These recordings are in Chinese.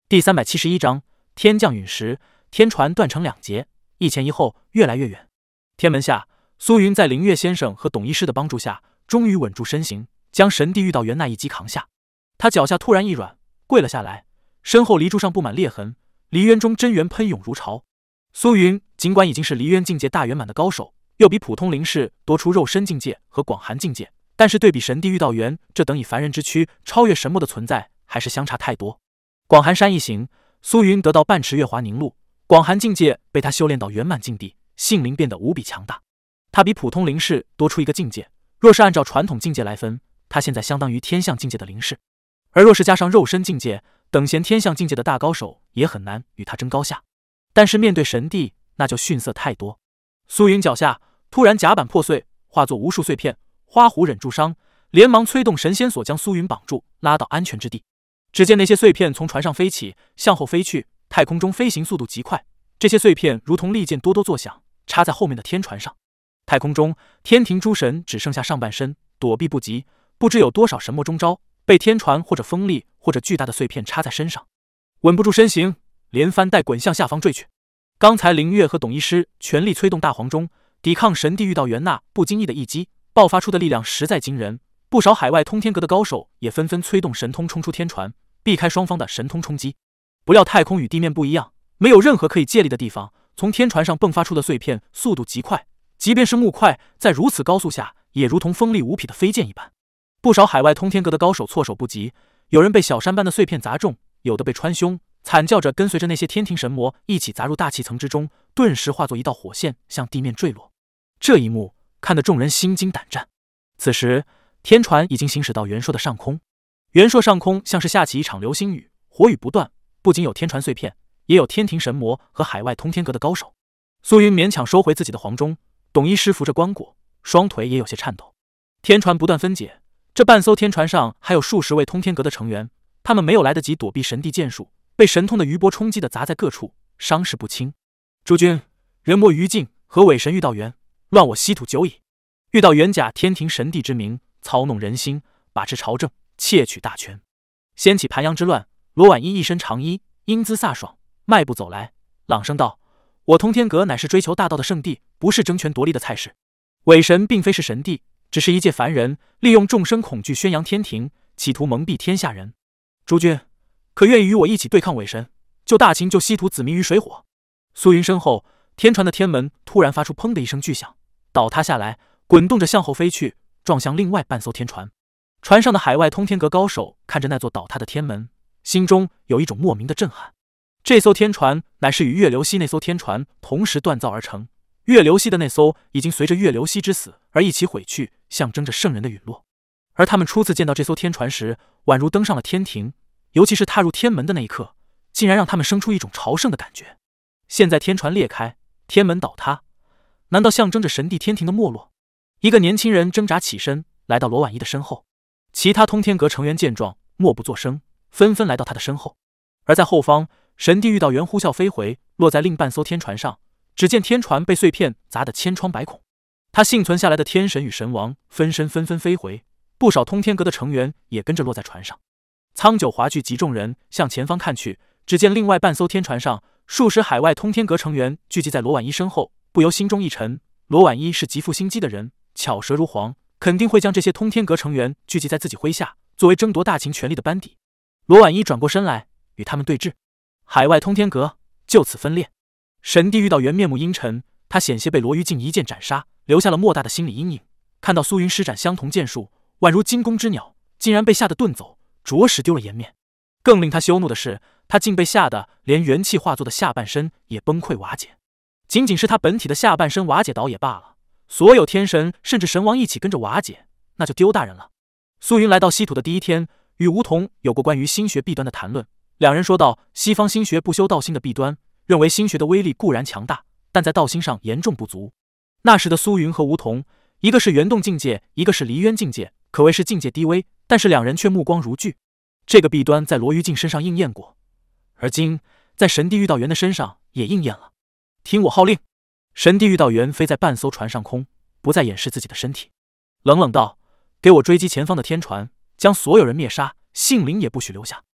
第371章天降陨石，天船断成2截，一前一后，越来越远。天门下，苏云在灵月先生和董医师的帮助下，终于稳住身形，将神地狱道元那一击扛下。他脚下突然一软，跪了下来，身后离柱上布满裂痕，离渊中真元喷涌如潮。苏云尽管已经是离渊境界大圆满的高手，又比普通灵士多出肉身境界和广寒境界，但是对比神地狱道元这等以凡人之躯超越神魔的存在，还是相差太多。广寒山一行，苏云得到半池月华凝露，广寒境界被他修炼到圆满境地，性灵变得无比强大。他比普通灵士多出一个境界，若是按照传统境界来分，他现在相当于天象境界的灵士，而若是加上肉身境界，等闲天象境界的大高手也很难与他争高下。但是面对神帝，那就逊色太多。苏云脚下突然甲板破碎，化作无数碎片，花狐忍住伤，连忙催动神仙锁将苏云绑住，拉到安全之地。只见那些碎片从船上飞起，向后飞去，太空中飞行速度极快。这些碎片如同利剑哆哆作响，插在后面的天船上。太空中，天庭诸神只剩下上半身，躲避不及，不知有多少神魔中招，被天船或者风力或者巨大的碎片插在身上，稳不住身形，连翻带滚向下方坠去。刚才灵月和董医师全力催动大黄钟，抵抗神地狱道元那不经意的一击，爆发出的力量实在惊人。不少海外通天阁的高手也纷纷催动神通冲出天船，避开双方的神通冲击。不料太空与地面不一样，没有任何可以借力的地方，从天船上迸发出的碎片速度极快，即便是木块在如此高速下，也如同锋利无匹的飞剑一般。不少海外通天阁的高手措手不及，有人被小山般的碎片砸中，有的被穿胸，惨叫着跟随着那些天庭神魔一起砸入大气层之中，顿时化作一道火线向地面坠落。这一幕看得众人心惊胆战。此时天船已经行驶到元朔的上空，元朔上空像是下起一场流星雨，火雨不断，不仅有天船碎片，也有天庭神魔和海外通天阁的高手。苏云勉强收回自己的黄钟，董医师扶着棺椁，双腿也有些颤抖。天船不断分解，这半艘天船上还有数十位通天阁的成员，他们没有来得及躲避神帝剑术，被神通的余波冲击的砸在各处，伤势不轻。诸君，人魔于境和伪神玉道元，乱我稀土久矣。玉道元假天庭神帝之名，操弄人心，把持朝政，窃取大权，掀起盘阳之乱。罗婉一一身长衣，英姿飒爽，迈步走来，朗声道：我通天阁乃是追求大道的圣地，不是争权夺利的菜市。伪神并非是神帝，只是一介凡人，利用众生恐惧宣扬天庭，企图蒙蔽天下人。诸君可愿意与我一起对抗伪神，救大秦，救西土子民于水火？苏云身后，天船的天门突然发出砰的一声巨响，倒塌下来，滚动着向后飞去，撞向另外半艘天船。船上的海外通天阁高手看着那座倒塌的天门，心中有一种莫名的震撼。这艘天船乃是与月流溪那艘天船同时锻造而成，月流溪的那艘已经随着月流溪之死而一起毁去，象征着圣人的陨落。而他们初次见到这艘天船时，宛如登上了天庭，尤其是踏入天门的那一刻，竟然让他们生出一种朝圣的感觉。现在天船裂开，天门倒塌，难道象征着神帝天庭的没落？一个年轻人挣扎起身，来到罗婉一的身后。其他通天阁成员见状，默不作声，纷纷来到他的身后。而在后方，神帝玉道元呼啸飞回，落在另半艘天船上。只见天船被碎片砸得千疮百孔，他幸存下来的天神与神王分身纷纷飞回，不少通天阁的成员也跟着落在船上。苍九华聚集众人向前方看去，只见另外半艘天船上，数十海外通天阁成员聚集在罗婉一身后，不由心中一沉。罗婉一是极富心机的人，巧舌如簧，肯定会将这些通天阁成员聚集在自己麾下，作为争夺大秦权力的班底。罗婉一转过身来与他们对峙，海外通天阁就此分裂。神帝遇到元面目阴沉，他险些被罗玉静一剑斩杀，留下了莫大的心理阴影。看到苏云施展相同剑术，宛如惊弓之鸟，竟然被吓得遁走，着实丢了颜面。更令他羞怒的是，他竟被吓得连元气化作的下半身也崩溃瓦解。仅仅是他本体的下半身瓦解倒也罢了，所有天神甚至神王一起跟着瓦解，那就丢大人了。苏云来到稀土的第一天，与吴桐有过关于心学弊端的谈论。两人说到西方心学不修道心的弊端，认为心学的威力固然强大，但在道心上严重不足。那时的苏云和吴桐，一个是元洞境界，一个是离渊境界，可谓是境界低微，但是两人却目光如炬。这个弊端在罗玉静身上应验过，而今在神帝玉道元的身上也应验了。听我号令！神帝玉道元飞在半艘船上空，不再掩饰自己的身体，冷冷道：给我追击前方的天船，将所有人灭杀，性灵也不许留下。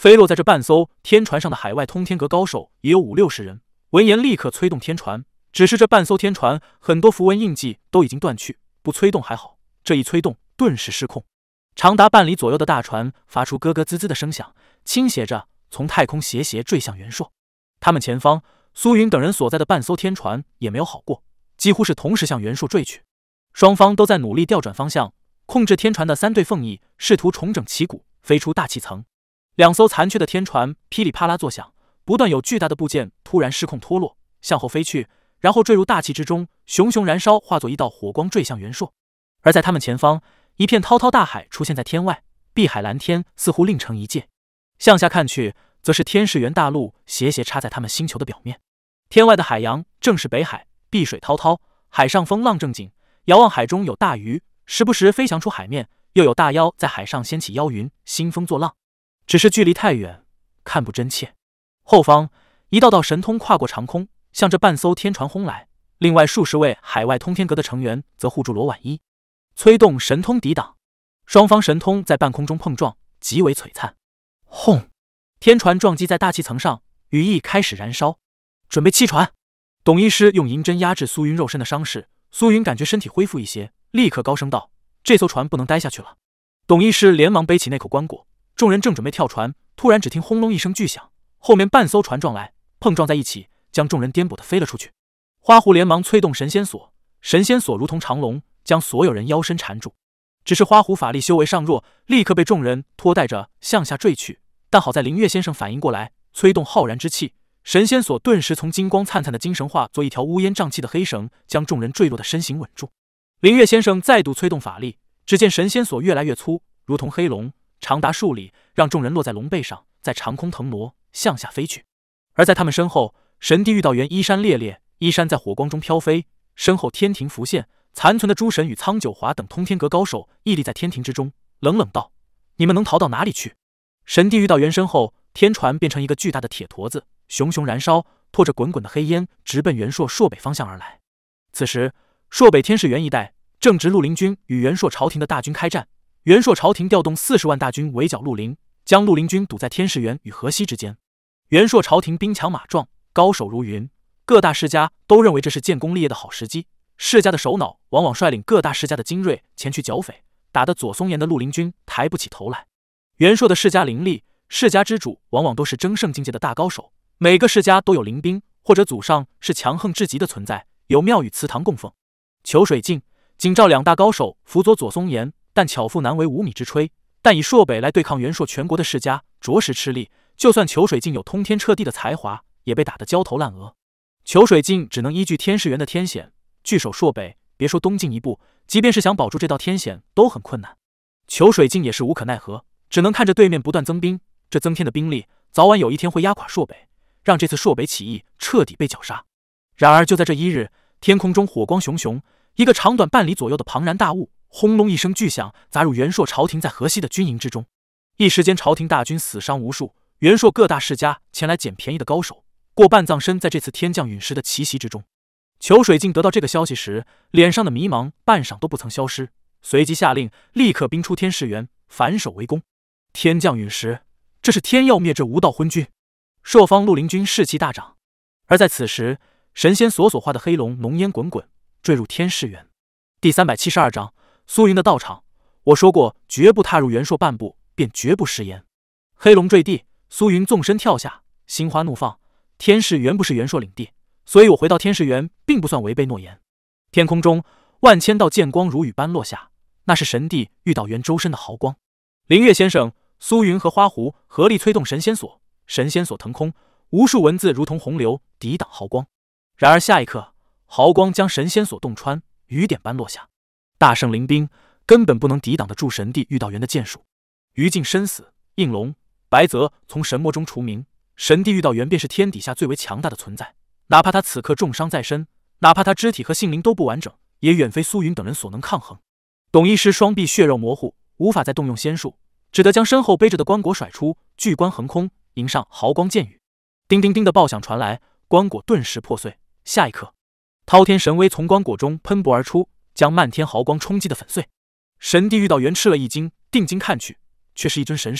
飞落在这半艘天船上的海外通天阁高手也有50-60人。闻言立刻催动天船，只是这半艘天船很多符文印记都已经断去，不催动还好，这一催动顿时失控。长达半里左右的大船发出咯咯滋滋的声响，倾斜着从太空斜坠向袁硕。他们前方苏云等人所在的半艘天船也没有好过，几乎是同时向袁硕坠去。双方都在努力调转方向，控制天船的3对凤翼试图重整旗鼓，飞出大气层。2艘残缺的天船噼里啪啦作响，不断有巨大的部件突然失控脱落，向后飞去，然后坠入大气之中，熊熊燃烧，化作一道火光坠向袁硕。而在他们前方，一片滔滔大海出现在天外，碧海蓝天似乎另成一界。向下看去，则是天世元大陆斜斜插在他们星球的表面。天外的海洋正是北海，碧水滔滔，海上风浪正劲，遥望海中有大鱼，时不时飞翔出海面，又有大妖在海上掀起妖云，兴风作浪。只是距离太远，看不真切。后方一道道神通跨过长空，向这半艘天船轰来。另外数十位海外通天阁的成员则护住罗婉一，催动神通抵挡。双方神通在半空中碰撞，极为璀璨。轰！天船撞击在大气层上，羽翼开始燃烧。准备弃船！董医师用银针压制苏云肉身的伤势，苏云感觉身体恢复一些，立刻高声道：“这艘船不能待下去了。”董医师连忙背起那口棺椁，众人正准备跳船，突然只听轰隆一声巨响，后面半艘船撞来，碰撞在一起，将众人颠簸地飞了出去。花狐连忙催动神仙锁，神仙锁如同长龙，将所有人腰身缠住。只是花狐法力修为尚弱，立刻被众人拖带着向下坠去。但好在灵月先生反应过来，催动浩然之气，神仙锁顿时从金光灿灿的金绳化作一条乌烟瘴气的黑绳，将众人坠落的身形稳住。灵月先生再度催动法力，只见神仙锁越来越粗，如同黑龙，长达数里，让众人落在龙背上，在长空腾挪，向下飞去。而在他们身后，神帝玉道元衣衫猎猎，衣衫在火光中飘飞，身后天庭浮现，残存的诸神与苍九华等通天阁高手屹立在天庭之中，冷冷道：“你们能逃到哪里去？”神帝玉道元身后，天船变成一个巨大的铁坨子，熊熊燃烧，拖着滚滚的黑烟，直奔袁硕朔北方向而来。此时，朔北天世元一带正值绿林军与袁硕朝廷的大军开战，袁硕朝廷调动40万大军围剿绿林，将绿林军堵在天世元与河西之间。袁硕朝廷兵强马壮，高手如云，各大世家都认为这是建功立业的好时机。世家的首脑往往率领各大世家的精锐前去剿匪，打得左松岩的绿林军抬不起头来。袁硕的世家林立，世家之主往往都是争胜境界的大高手，每个世家都有灵兵，或者祖上是强横至极的存在，有庙宇祠堂供奉。裘水镜、景照两大高手辅佐左松岩，但巧妇难为无米之炊。但以朔北来对抗袁硕全国的世家，着实吃力。就算裘水镜有通天彻地的才华，也被打得焦头烂额。裘水镜只能依据天世元的天险，据守朔北，别说东进一步，即便是想保住这道天险都很困难。裘水镜也是无可奈何，只能看着对面不断增兵，这增添的兵力早晚有一天会压垮朔北，让这次朔北起义彻底被绞杀。然而就在这一日，天空中火光熊熊，一个长短半里左右的庞然大物轰隆一声巨响，砸入袁硕朝廷在河西的军营之中。一时间朝廷大军死伤无数，袁硕各大世家前来捡便宜的高手过半葬身在这次天降陨石的奇袭之中。裘水镜得到这个消息时，脸上的迷茫半晌都不曾消失，随即下令立刻兵出天世元，反守为攻。天降陨石，这是天要灭这无道昏君。朔方绿林军士气大涨，而在此时，神仙所化的黑龙浓烟滚滚，坠入天世元。第372章苏云的道场。我说过，绝不踏入袁硕半步，便绝不食言。黑龙坠地，苏云纵身跳下，心花怒放。天世元不是袁硕领地，所以我回到天世元并不算违背诺言。天空中万千道剑光如雨般落下，那是神帝玉道元周身的豪光。灵月先生、苏云和花狐合力催动神仙锁，神仙锁腾空，无数文字如同洪流抵挡豪光。然而下一刻，豪光将神仙锁洞穿，雨点般落下。大圣灵兵根本不能抵挡得住神帝玉道元的剑术。于禁身死，应龙、白泽从神魔中除名，神帝玉道元便是天底下最为强大的存在。哪怕他此刻重伤在身，哪怕他肢体和性灵都不完整，也远非苏云等人所能抗衡。董医师双臂血肉模糊，无法再动用仙术，只得将身后背着的棺椁甩出，巨棺横空，迎上豪光剑雨。叮叮叮的爆响传来，棺椁顿时破碎。下一刻，滔天神威从棺椁中喷薄而出，将漫天豪光冲击得粉碎。神帝玉道元吃了一惊，定睛看去，却是一尊神尸，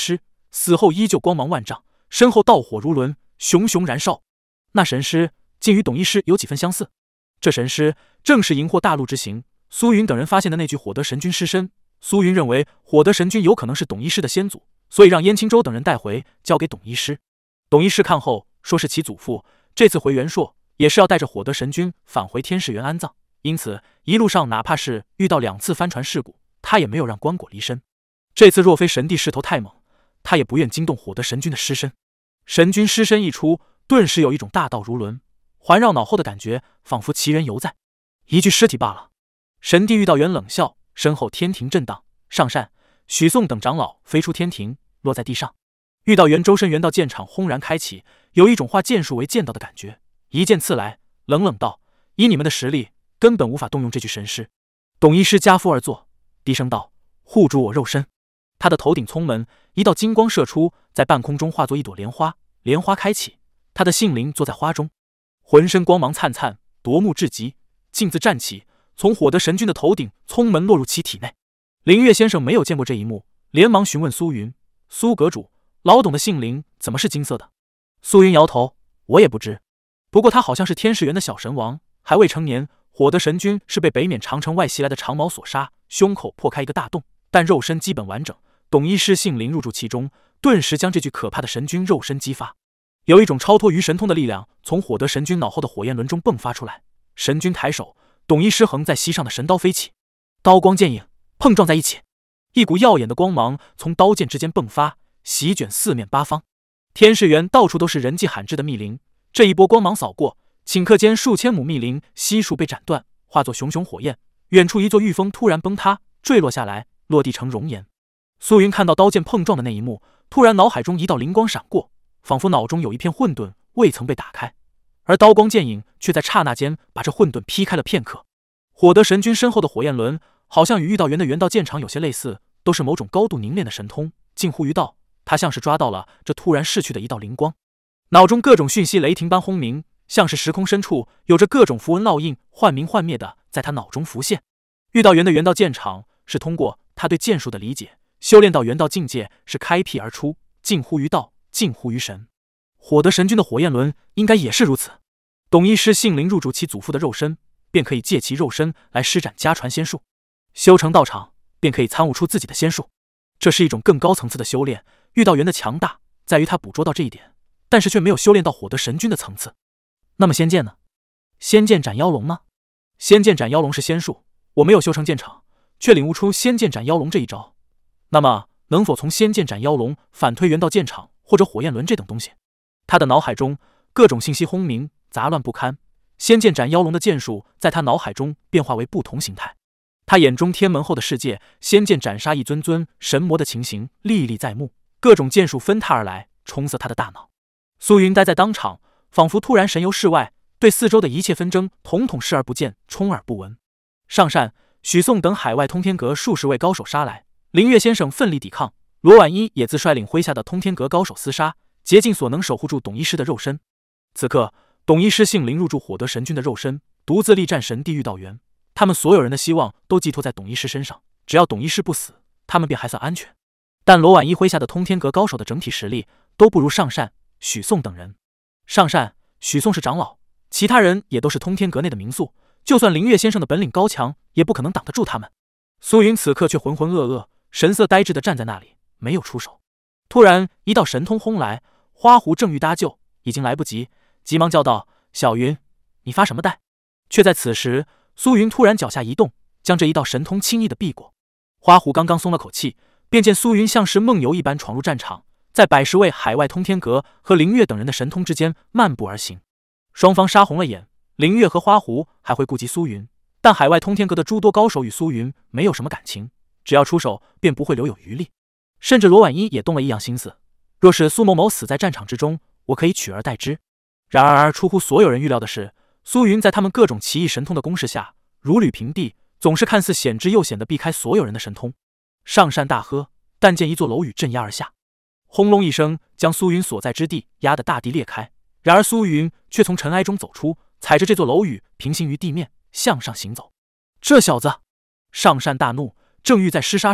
死后依旧光芒万丈，身后道火如轮，熊熊燃烧。那神狮竟与董医师有几分相似。这神狮正是荧惑大陆之行苏云等人发现的那具火德神君尸身。苏云认为火德神君有可能是董医师的先祖，所以让燕青州等人带回，交给董医师。董医师看后说是其祖父，这次回元朔也是要带着火德神君返回天世园安葬，因此一路上哪怕是遇到2次帆船事故，他也没有让棺椁离身。这次若非神帝势头太猛，他也不愿惊动火德神君的尸身。神君尸身一出，顿时有一种大道如轮环绕脑后的感觉，仿佛其人犹在，一具尸体罢了。神帝遇到元冷笑，身后天庭震荡，上善、许颂等长老飞出天庭，落在地上。遇到元周身元道剑场轰然开启，有一种化剑术为剑道的感觉，一剑刺来，冷冷道：以你们的实力，根本无法动用这具神尸。董医师加夫而坐，低声道：护住我肉身。他的头顶聪门，一道金光射出，在半空中化作一朵莲花，莲花开启，他的性灵坐在花中，浑身光芒灿灿，夺目至极，径自站起，从火德神君的头顶聪门落入其体内。灵月先生没有见过这一幕，连忙询问苏云：苏阁主，老董的性灵怎么是金色的？苏云摇头：我也不知，不过他好像是天世园的小神王，还未成年。火德神君是被北冕长城外袭来的长矛所杀，胸口破开一个大洞，但肉身基本完整。董医师性灵入住其中，顿时将这具可怕的神君肉身激发，有一种超脱于神通的力量从火德神君脑后的火焰轮中迸发出来。神君抬手，董医师横在膝上的神刀飞起，刀光剑影碰撞在一起，一股耀眼的光芒从刀剑之间迸发，席卷四面八方。天世园到处都是人迹罕至的密林，这一波光芒扫过，顷刻间数千亩密林悉数被斩断，化作熊熊火焰。远处一座玉峰突然崩塌，坠落下来，落地成熔岩。苏云看到刀剑碰撞的那一幕，突然脑海中一道灵光闪过，仿佛脑中有一片混沌未曾被打开，而刀光剑影却在刹那间把这混沌劈开了片刻。火德神君身后的火焰轮好像与玉道元的元道剑场有些类似，都是某种高度凝练的神通，近乎于道。他像是抓到了这突然逝去的一道灵光，脑中各种讯息雷霆般轰鸣，像是时空深处有着各种符文烙印，幻明幻灭的在他脑中浮现。玉道元的元道剑场是通过他对剑术的理解，修炼到元道境界是开辟而出，近乎于道，近乎于神。火德神君的火焰轮应该也是如此。董医师性灵入住其祖父的肉身，便可以借其肉身来施展家传仙术，修成道场便可以参悟出自己的仙术。这是一种更高层次的修炼。玉道元的强大在于他捕捉到这一点，但是却没有修炼到火德神君的层次。那么仙剑呢？仙剑斩妖龙吗？仙剑斩妖龙是仙术，我没有修成剑场，却领悟出仙剑斩妖龙这一招。那么能否从仙剑斩妖龙反推元道剑场或者火焰轮这等东西？他的脑海中各种信息轰鸣，杂乱不堪。仙剑斩妖龙的剑术在他脑海中变化为不同形态。他眼中天门后的世界，仙剑斩杀一尊尊神魔的情形历历在目，各种剑术纷沓而来，冲塞他的大脑。苏云呆在当场，仿佛突然神游世外，对四周的一切纷争统统视而不见，充耳不闻。上善、许颂等海外通天阁数十位高手杀来，灵月先生奋力抵抗，罗婉一也自率领麾下的通天阁高手厮杀，竭尽所能守护住董医师的肉身。此刻，董医师性灵入住火德神君的肉身，独自力战神帝玉道元。他们所有人的希望都寄托在董医师身上，只要董医师不死，他们便还算安全。但罗婉一麾下的通天阁高手的整体实力都不如上善、许颂等人。上善、许颂是长老，其他人也都是通天阁内的名宿，就算灵月先生的本领高强，也不可能挡得住他们。苏云此刻却浑浑噩噩，神色呆滞地站在那里，没有出手。突然一道神通轰来，花狐正欲搭救，已经来不及，急忙叫道：小云，你发什么呆？却在此时，苏云突然脚下一动，将这一道神通轻易地避过。花狐刚刚松了口气，便见苏云像是梦游一般闯入战场，在100位海外通天阁和灵月等人的神通之间漫步而行。双方杀红了眼，灵月和花狐还会顾及苏云，但海外通天阁的诸多高手与苏云没有什么感情，只要出手便不会留有余力。甚至罗婉一也动了异样心思，若是苏某某死在战场之中，我可以取而代之。然而出乎所有人预料的是，苏云在他们各种奇异神通的攻势下如履平地，总是看似险之又险地避开所有人的神通。上善大喝，但见一座楼宇镇压而下，轰隆一声将苏云所在之地压得大地裂开。然而苏云却从尘埃中走出，踩着这座楼宇平行于地面向上行走。这小子！上善大怒，正欲再施杀手，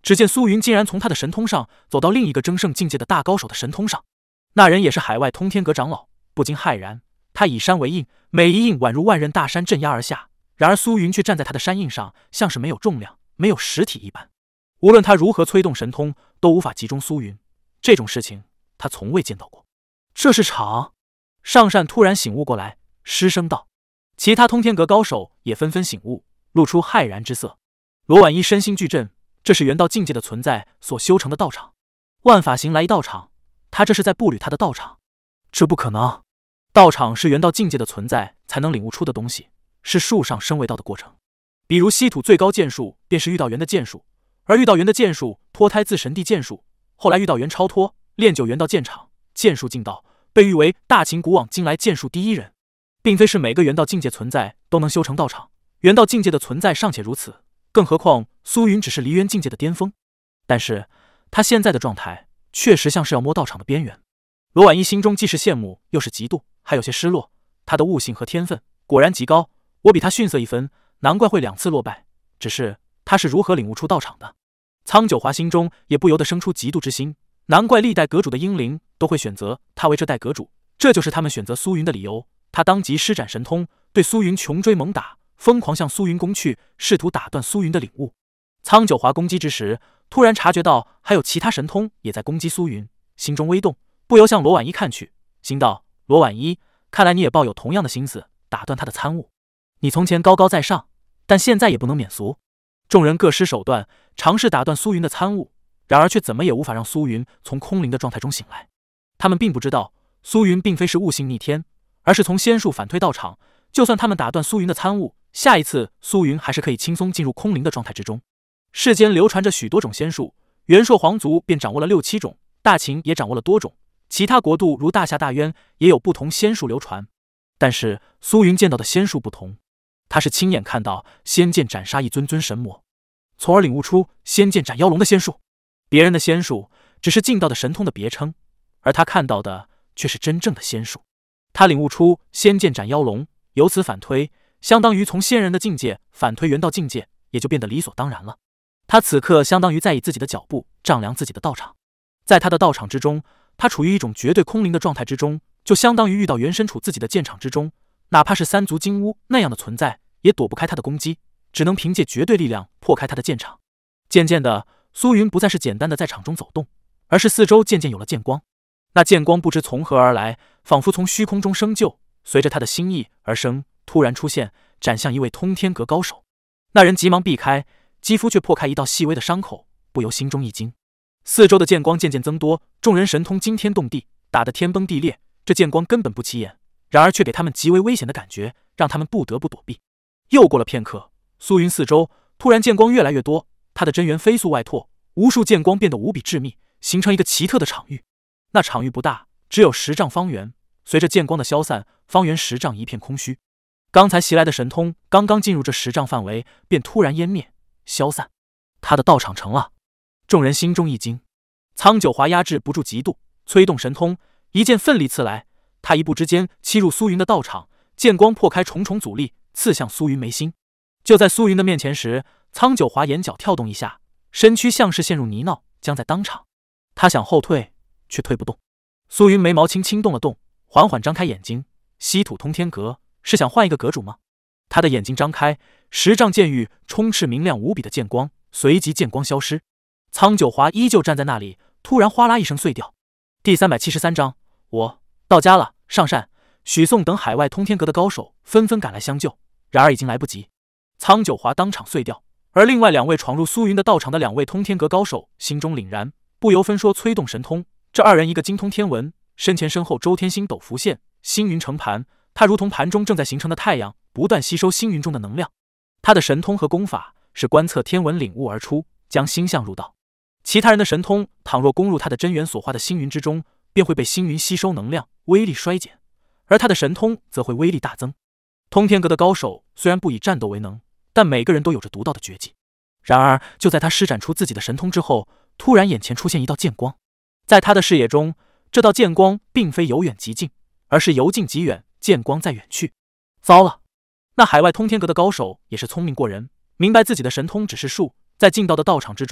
只见苏云竟然从他的神通上走到另一个争胜境界的大高手的神通上。那人也是海外通天阁长老，不禁骇然。他以山为印，每一印宛如万仞大山镇压而下，然而苏云却站在他的山印上，像是没有重量、没有实体一般。无论他如何催动神通，都无法集中苏云。这种事情他从未见到过。这是场。上善突然醒悟过来，失声道。其他通天阁高手也纷纷醒悟，露出骇然之色。罗婉一身心俱震，这是元道境界的存在所修成的道场。万法行来一道场，他这是在步履他的道场？这不可能。道场是元道境界的存在才能领悟出的东西，是术上升为道的过程。比如稀土最高剑术便是玉道元的剑术，而玉道元的剑术脱胎自神帝剑术，后来玉道元超脱，练就元道剑场，剑术进道，被誉为大秦古往今来剑术第一人。并非是每个元道境界存在都能修成道场，元道境界的存在尚且如此，更何况苏云只是离元境界的巅峰。但是他现在的状态确实像是要摸道场的边缘。罗婉一心中既是羡慕又是嫉妒，还有些失落。他的悟性和天分果然极高，我比他逊色一分，难怪会2次落败。只是他是如何领悟出道场的？苍九华心中也不由得生出嫉妒之心，难怪历代阁主的英灵都会选择他为这代阁主，这就是他们选择苏云的理由。他当即施展神通，对苏云穷追猛打，疯狂向苏云攻去，试图打断苏云的领悟。苍九华攻击之时，突然察觉到还有其他神通也在攻击苏云，心中微动，不由向罗婉一看去，心道：罗婉一，看来你也抱有同样的心思，打断他的参悟。你从前高高在上，但现在也不能免俗。众人各施手段，尝试打断苏云的参悟，然而却怎么也无法让苏云从空灵的状态中醒来。他们并不知道，苏云并非是悟性逆天，而是从仙术反推道场。就算他们打断苏云的参悟，下一次苏云还是可以轻松进入空灵的状态之中。世间流传着许多种仙术，元朔皇族便掌握了6、7种，大秦也掌握了多种，其他国度如大夏、大渊也有不同仙术流传。但是苏云见到的仙术不同，他是亲眼看到仙剑斩杀一尊尊神魔，从而领悟出仙剑斩妖龙的仙术。别人的仙术只是进道的神通的别称，而他看到的却是真正的仙术。他领悟出仙剑斩妖龙，由此反推，相当于从仙人的境界反推元道境界，也就变得理所当然了。他此刻相当于在以自己的脚步丈量自己的道场，在他的道场之中，他处于一种绝对空灵的状态之中，就相当于遇到元身处自己的剑场之中，哪怕是3足金乌那样的存在，也躲不开他的攻击，只能凭借绝对力量破开他的剑场。渐渐的，苏云不再是简单的在场中走动，而是四周渐渐有了剑光。那剑光不知从何而来，仿佛从虚空中生就，随着他的心意而生，突然出现，斩向一位通天阁高手。那人急忙避开，肌肤却破开一道细微的伤口，不由心中一惊。四周的剑光渐渐增多，众人神通惊天动地，打得天崩地裂。这剑光根本不起眼，然而却给他们极为危险的感觉，让他们不得不躲避。又过了片刻，苏云四周突然剑光越来越多，他的真元飞速外拓，无数剑光变得无比致密，形成一个奇特的场域。那场域不大，只有10丈方圆，随着剑光的消散，方圆10丈一片空虚。刚才袭来的神通刚刚进入这10丈范围，便突然湮灭消散。他的道场成了。众人心中一惊，苍九华压制不住嫉妒，催动神通，一剑奋力刺来。他一步之间欺入苏云的道场，剑光破开重重阻力，刺向苏云眉心。就在苏云的面前时，苍九华眼角跳动一下，身躯像是陷入泥淖，僵在当场。他想后退，却退不动。苏云眉毛轻轻动了动，缓缓张开眼睛。稀土通天阁是想换一个阁主吗？他的眼睛张开，10丈剑域充斥明亮无比的剑光，随即剑光消失。苍九华依旧站在那里，突然哗啦一声碎掉。第373章，我到家了。上善、许颂等海外通天阁的高手纷纷赶来相救，然而已经来不及。苍九华当场碎掉，而另外2位闯入苏云的道场的2位通天阁高手心中凛然，不由分说催动神通。这2人一个精通天文，身前身后周天星斗浮现，星云成盘，他如同盘中正在形成的太阳，不断吸收星云中的能量。他的神通和功法是观测天文领悟而出，将星象入道。其他人的神通倘若攻入他的真元所化的星云之中，便会被星云吸收能量，威力衰减，而他的神通则会威力大增。通天阁的高手虽然不以战斗为能，但每个人都有着独到的绝技。然而就在他施展出自己的神通之后，突然眼前出现一道剑光。在他的视野中，这道剑光并非由远及近，而是由近及远，剑光在远去。糟了！那海外通天阁的高手也是聪明过人，明白自己的神通只是术，在进道的道场之中，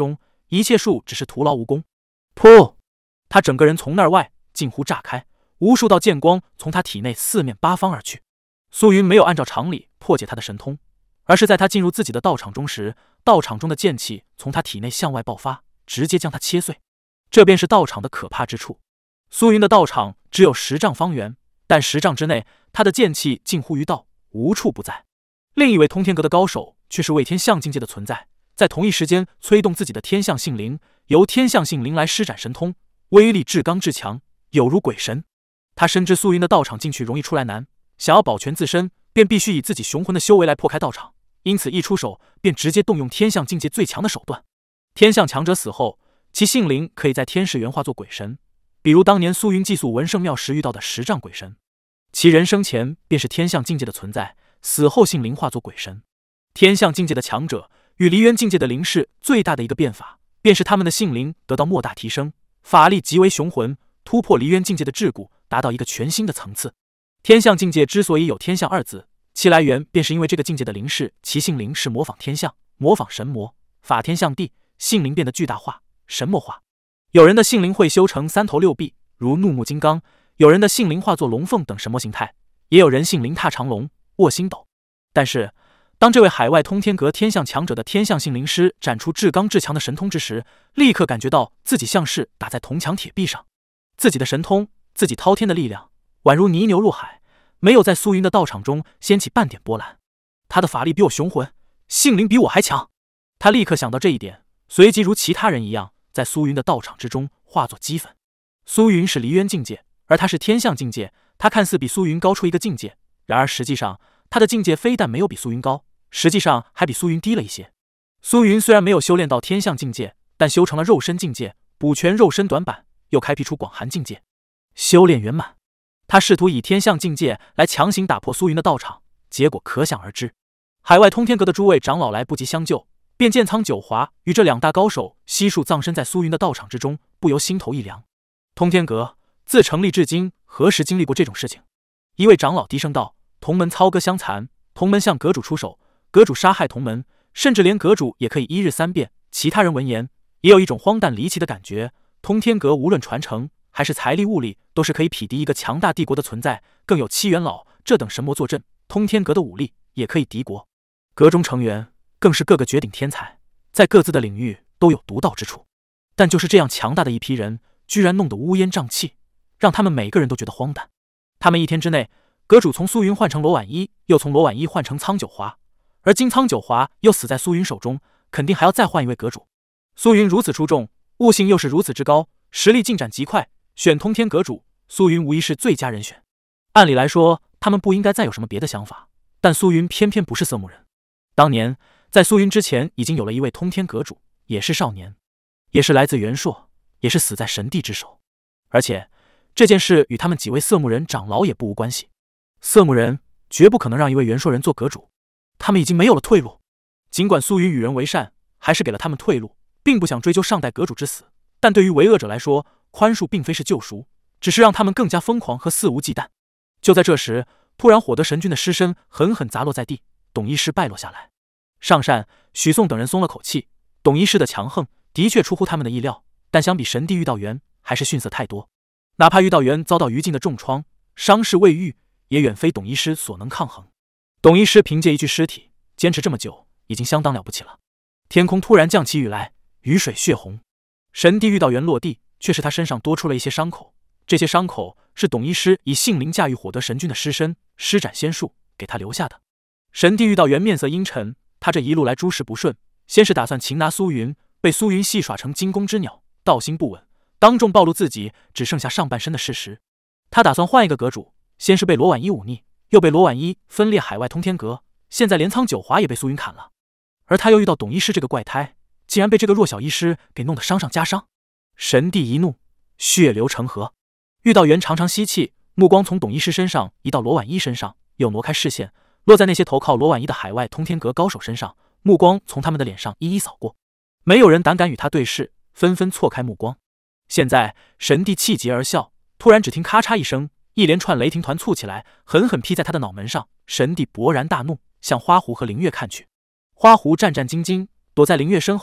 一切术只是徒劳无功。噗！他整个人从那儿外近乎炸开，无数道剑光从他体内四面八方而去。苏云没有按照常理破解他的神通，而是在他进入自己的道场中时，道场中的剑气从他体内向外爆发，直接将他切碎。这便是道场的可怕之处。苏云的道场只有10丈方圆，但10丈之内，他的剑气近乎于道，无处不在。另一位通天阁的高手却是为天象境界的存在，在同一时间催动自己的天象性灵，由天象性灵来施展神通，威力至刚至强，有如鬼神。他深知苏云的道场进去容易出来难，想要保全自身，便必须以自己雄浑的修为来破开道场，因此一出手便直接动用天象境界最强的手段。天象强者死后，其性灵可以在天世元化作鬼神，比如当年苏云寄宿文圣庙时遇到的10丈鬼神，其人生前便是天象境界的存在，死后性灵化作鬼神。天象境界的强者与离渊境界的灵士最大的一个变法，便是他们的性灵得到莫大提升，法力极为雄浑，突破离渊境界的桎梏，达到一个全新的层次。天象境界之所以有天象2字，其来源便是因为这个境界的灵士，其性灵是模仿天象，模仿神魔，法天象地，性灵变得巨大化，神魔化。有人的性灵会修成3头6臂，如怒目金刚；有人的性灵化作龙凤等神魔形态，也有人性灵踏长龙，卧星斗。但是当这位海外通天阁天象强者的天象性灵师展出至刚至强的神通之时，立刻感觉到自己像是打在铜墙铁壁上，自己的神通，自己滔天的力量，宛如泥牛入海，没有在苏云的道场中掀起半点波澜。他的法力比我雄浑，性灵比我还强。他立刻想到这一点，随即如其他人一样，在苏云的道场之中化作齑粉。苏云是离渊境界，而他是天象境界，他看似比苏云高出一个境界，然而实际上他的境界非但没有比苏云高，实际上还比苏云低了一些。苏云虽然没有修炼到天象境界，但修成了肉身境界，补全肉身短板，又开辟出广寒境界，修炼圆满。他试图以天象境界来强行打破苏云的道场，结果可想而知。海外通天阁的诸位长老来不及相救，便见苍九华与这2大高手悉数葬身在苏云的道场之中，不由心头一凉。通天阁自成立至今，何时经历过这种事情？一位长老低声道：“同门操戈相残，同门向阁主出手，阁主杀害同门，甚至连阁主也可以1日3变。”其他人闻言，也有一种荒诞离奇的感觉。通天阁无论传承还是财力物力，都是可以匹敌一个强大帝国的存在，更有七元老这等神魔坐镇，通天阁的武力也可以敌国。阁中成员更是个个绝顶天才，在各自的领域都有独到之处。但就是这样强大的一批人，居然弄得乌烟瘴气，让他们每个人都觉得荒诞。他们1天之内，阁主从苏云换成罗婉一，又从罗婉一换成苍九华，而今苍九华又死在苏云手中，肯定还要再换一位阁主。苏云如此出众，悟性又是如此之高，实力进展极快，选通天阁主，苏云无疑是最佳人选。按理来说，他们不应该再有什么别的想法，但苏云偏偏不是色目人。当年在苏云之前，已经有了一位通天阁主，也是少年，也是来自元朔，也是死在神帝之手。而且这件事与他们几位色目人长老也不无关系。色目人绝不可能让一位元朔人做阁主，他们已经没有了退路。尽管苏云与人为善，还是给了他们退路，并不想追究上代阁主之死，但对于为恶者来说，宽恕并非是救赎，只是让他们更加疯狂和肆无忌惮。就在这时，突然火德神君的尸身狠狠砸落在地，董医师败落下来。上善、许颂等人松了口气，董医师的强横的确出乎他们的意料，但相比神帝玉道元还是逊色太多。哪怕玉道元遭到于禁的重创，伤势未愈，也远非董医师所能抗衡。董医师凭借一具尸体坚持这么久，已经相当了不起了。天空突然降起雨来，雨水血红。神帝玉道元落地，却是他身上多出了一些伤口，这些伤口是董医师以性灵驾驭火德神君的尸身施展仙术给他留下的。神帝玉道元面色阴沉，他这一路来诸事不顺，先是打算擒拿苏云，被苏云戏耍成惊弓之鸟，道心不稳，当众暴露自己只剩下上半身的事实。他打算换一个阁主，先是被罗婉一忤逆，又被罗婉一分裂海外通天阁，现在连苍九华也被苏云砍了。而他又遇到董医师这个怪胎，竟然被这个弱小医师给弄得伤上加伤。神帝一怒，血流成河。玉道元长长吸气，目光从董医师身上移到罗婉一身上，又挪开视线，落在那些投靠罗婉一的海外通天阁高手身上，目光从他们的脸上一一扫过。没有人胆敢与他对视，纷纷错开目光。现在神帝气急而笑，突然只听咔嚓一声，一连串雷霆团簇起来，狠狠劈在他的脑门上。神帝勃然大怒，向花狐和灵月看去。花狐战战兢兢躲在灵月身后，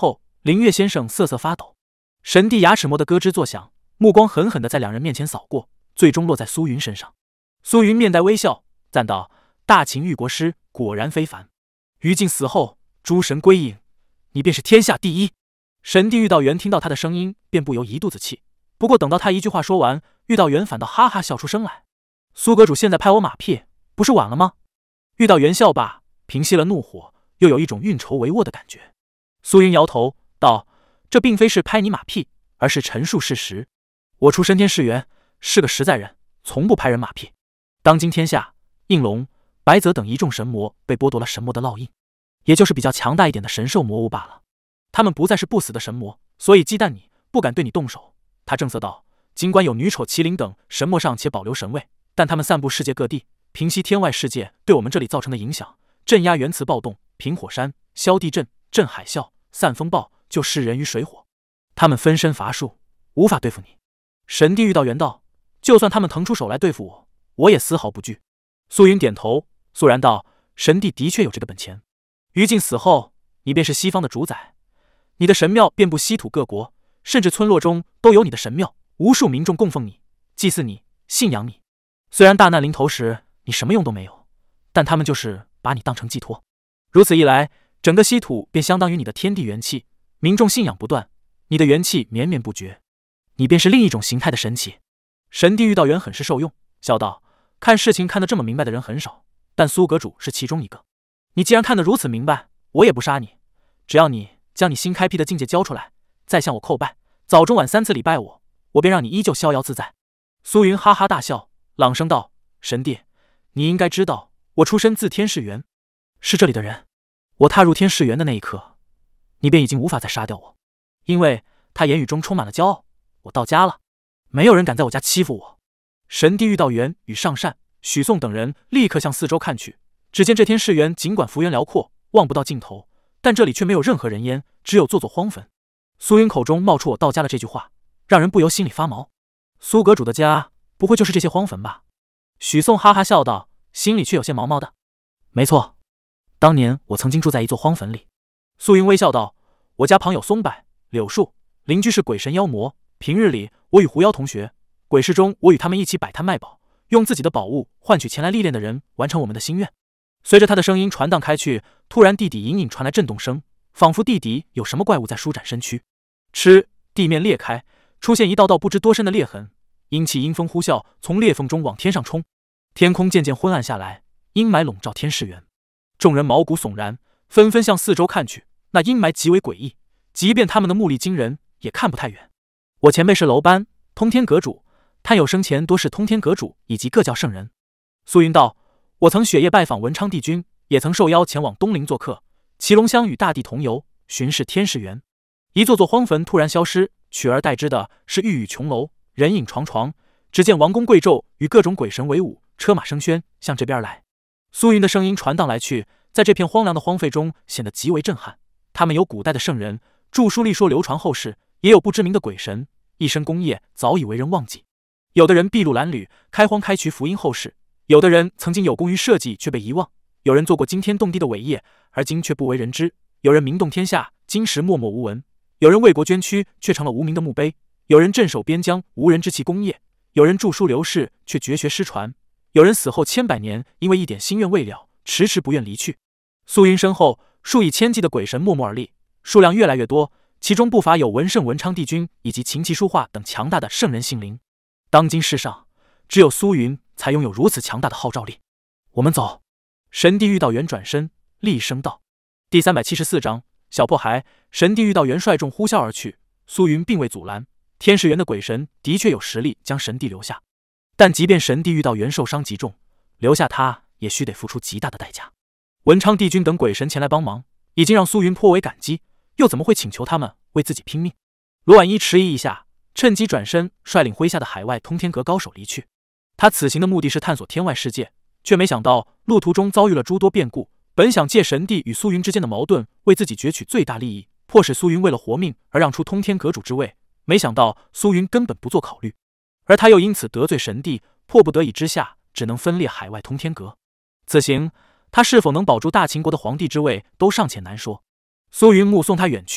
灵月先生瑟瑟发抖，神帝牙齿磨得咯吱作响，目光狠狠地在两人面前扫过，最终落在苏云身上。苏云面带微笑，赞道：“大秦玉国师果然非凡。于禁死后，诸神归隐，你便是天下第一。”神帝玉道元听到他的声音，便不由一肚子气。不过等到他一句话说完，玉道元反倒哈哈笑出声来。苏阁主现在拍我马屁，不是晚了吗？玉道元笑罢，平息了怒火，又有一种运筹帷幄的感觉。苏云摇头道：“这并非是拍你马屁，而是陈述事实。我出身天世元，是个实在人，从不拍人马屁。当今天下，应龙、白泽等一众神魔被剥夺了神魔的烙印，也就是比较强大一点的神兽魔物罢了。他们不再是不死的神魔，所以忌惮你，不敢对你动手。”他正色道：“尽管有女丑、麒麟等神魔尚且保留神位，但他们散布世界各地，平息天外世界对我们这里造成的影响，镇压原磁暴动，平火山，消地震，镇海啸，散风暴，救世人于水火。他们分身乏术，无法对付你。”神帝玉道元道：“就算他们腾出手来对付我，我也丝毫不惧。”苏云点头，肃然道：“神帝的确有这个本钱。于禁死后，你便是西方的主宰，你的神庙遍布西土各国，甚至村落中都有你的神庙，无数民众供奉你，祭祀你，信仰你。虽然大难临头时你什么用都没有，但他们就是把你当成寄托。如此一来，整个西土便相当于你的天地元气，民众信仰不断，你的元气绵绵不绝，你便是另一种形态的神奇。”神帝玉道元很是受用，笑道：“看事情看得这么明白的人很少，但苏阁主是其中一个。你既然看得如此明白，我也不杀你，只要你将你新开辟的境界交出来，再向我叩拜，早中晚3次礼拜我，我便让你依旧逍遥自在。”苏云哈哈大笑，朗声道：“神帝，你应该知道，我出身自天世元，是这里的人。我踏入天世元的那一刻，你便已经无法再杀掉我，因为他言语中充满了骄傲。我到家了，没有人敢在我家欺负我。”神帝玉道元与上善、许颂等人立刻向四周看去，只见这天世元尽管幅员辽阔，望不到尽头，但这里却没有任何人烟，只有座座荒坟。苏云口中冒出“我到家了”这句话，让人不由心里发毛。苏阁主的家不会就是这些荒坟吧？许颂哈哈笑道，心里却有些毛毛的。没错，当年我曾经住在一座荒坟里。苏云微笑道：“我家旁有松柏、柳树，邻居是鬼神妖魔。平日里我与狐妖同学，鬼市中我与他们一起摆摊卖宝，用自己的宝物换取前来历练的人，完成我们的心愿。”随着他的声音传荡开去，突然地底隐隐传来震动声，仿佛地底有什么怪物在舒展身躯。嗤！地面裂开，出现一道道不知多深的裂痕，阴气阴风呼啸，从裂缝中往天上冲。天空渐渐昏暗下来，阴霾笼罩天世元。众人毛骨悚然，纷纷向四周看去，那阴霾极为诡异，即便他们的目力惊人，也看不太远。我前辈是楼班通天阁主，探友生前多是通天阁主以及各教圣人。苏云道：“我曾雪夜拜访文昌帝君，也曾受邀前往东陵做客，骑龙乡与大帝同游，巡视天世元。”一座座荒坟突然消失，取而代之的是玉宇琼楼，人影幢幢。只见王公贵胄与各种鬼神为伍，车马生喧，向这边来。苏云的声音传荡来去，在这片荒凉的荒废中显得极为震撼。他们有古代的圣人，著书立说流传后世，也有不知名的鬼神，一身功业早已为人忘记。有的人筚路蓝缕，开荒开渠，福音后世；有的人曾经有功于社稷，却被遗忘；有人做过惊天动地的伟业，而今却不为人知；有人名动天下，今时默默无闻；有人为国捐躯，却成了无名的墓碑；有人镇守边疆，无人知其功业；有人著书流世，却绝学失传；有人死后千百年，因为一点心愿未了，迟迟不愿离去。苏云身后，数以千计的鬼神默默而立，数量越来越多，其中不乏有文圣文昌帝君以及琴棋书画等强大的圣人性灵。当今世上，只有苏云才拥有如此强大的号召力。我们走。神帝玉道元转身，厉声道。第374章小破孩。神帝玉道元率众呼啸而去，苏云并未阻拦。天世元的鬼神的确有实力将神帝留下，但即便神帝玉道元受伤极重，留下他也须得付出极大的代价。文昌帝君等鬼神前来帮忙，已经让苏云颇为感激，又怎么会请求他们为自己拼命？罗婉一迟疑一下，趁机转身率领麾下的海外通天阁高手离去。他此行的目的是探索天外世界，却没想到路途中遭遇了诸多变故。本想借神帝与苏云之间的矛盾为自己攫取最大利益，迫使苏云为了活命而让出通天阁主之位，没想到苏云根本不做考虑，而他又因此得罪神帝，迫不得已之下只能分裂海外通天阁。此行他是否能保住大秦国的皇帝之位都尚且难说。苏云目送他远去，并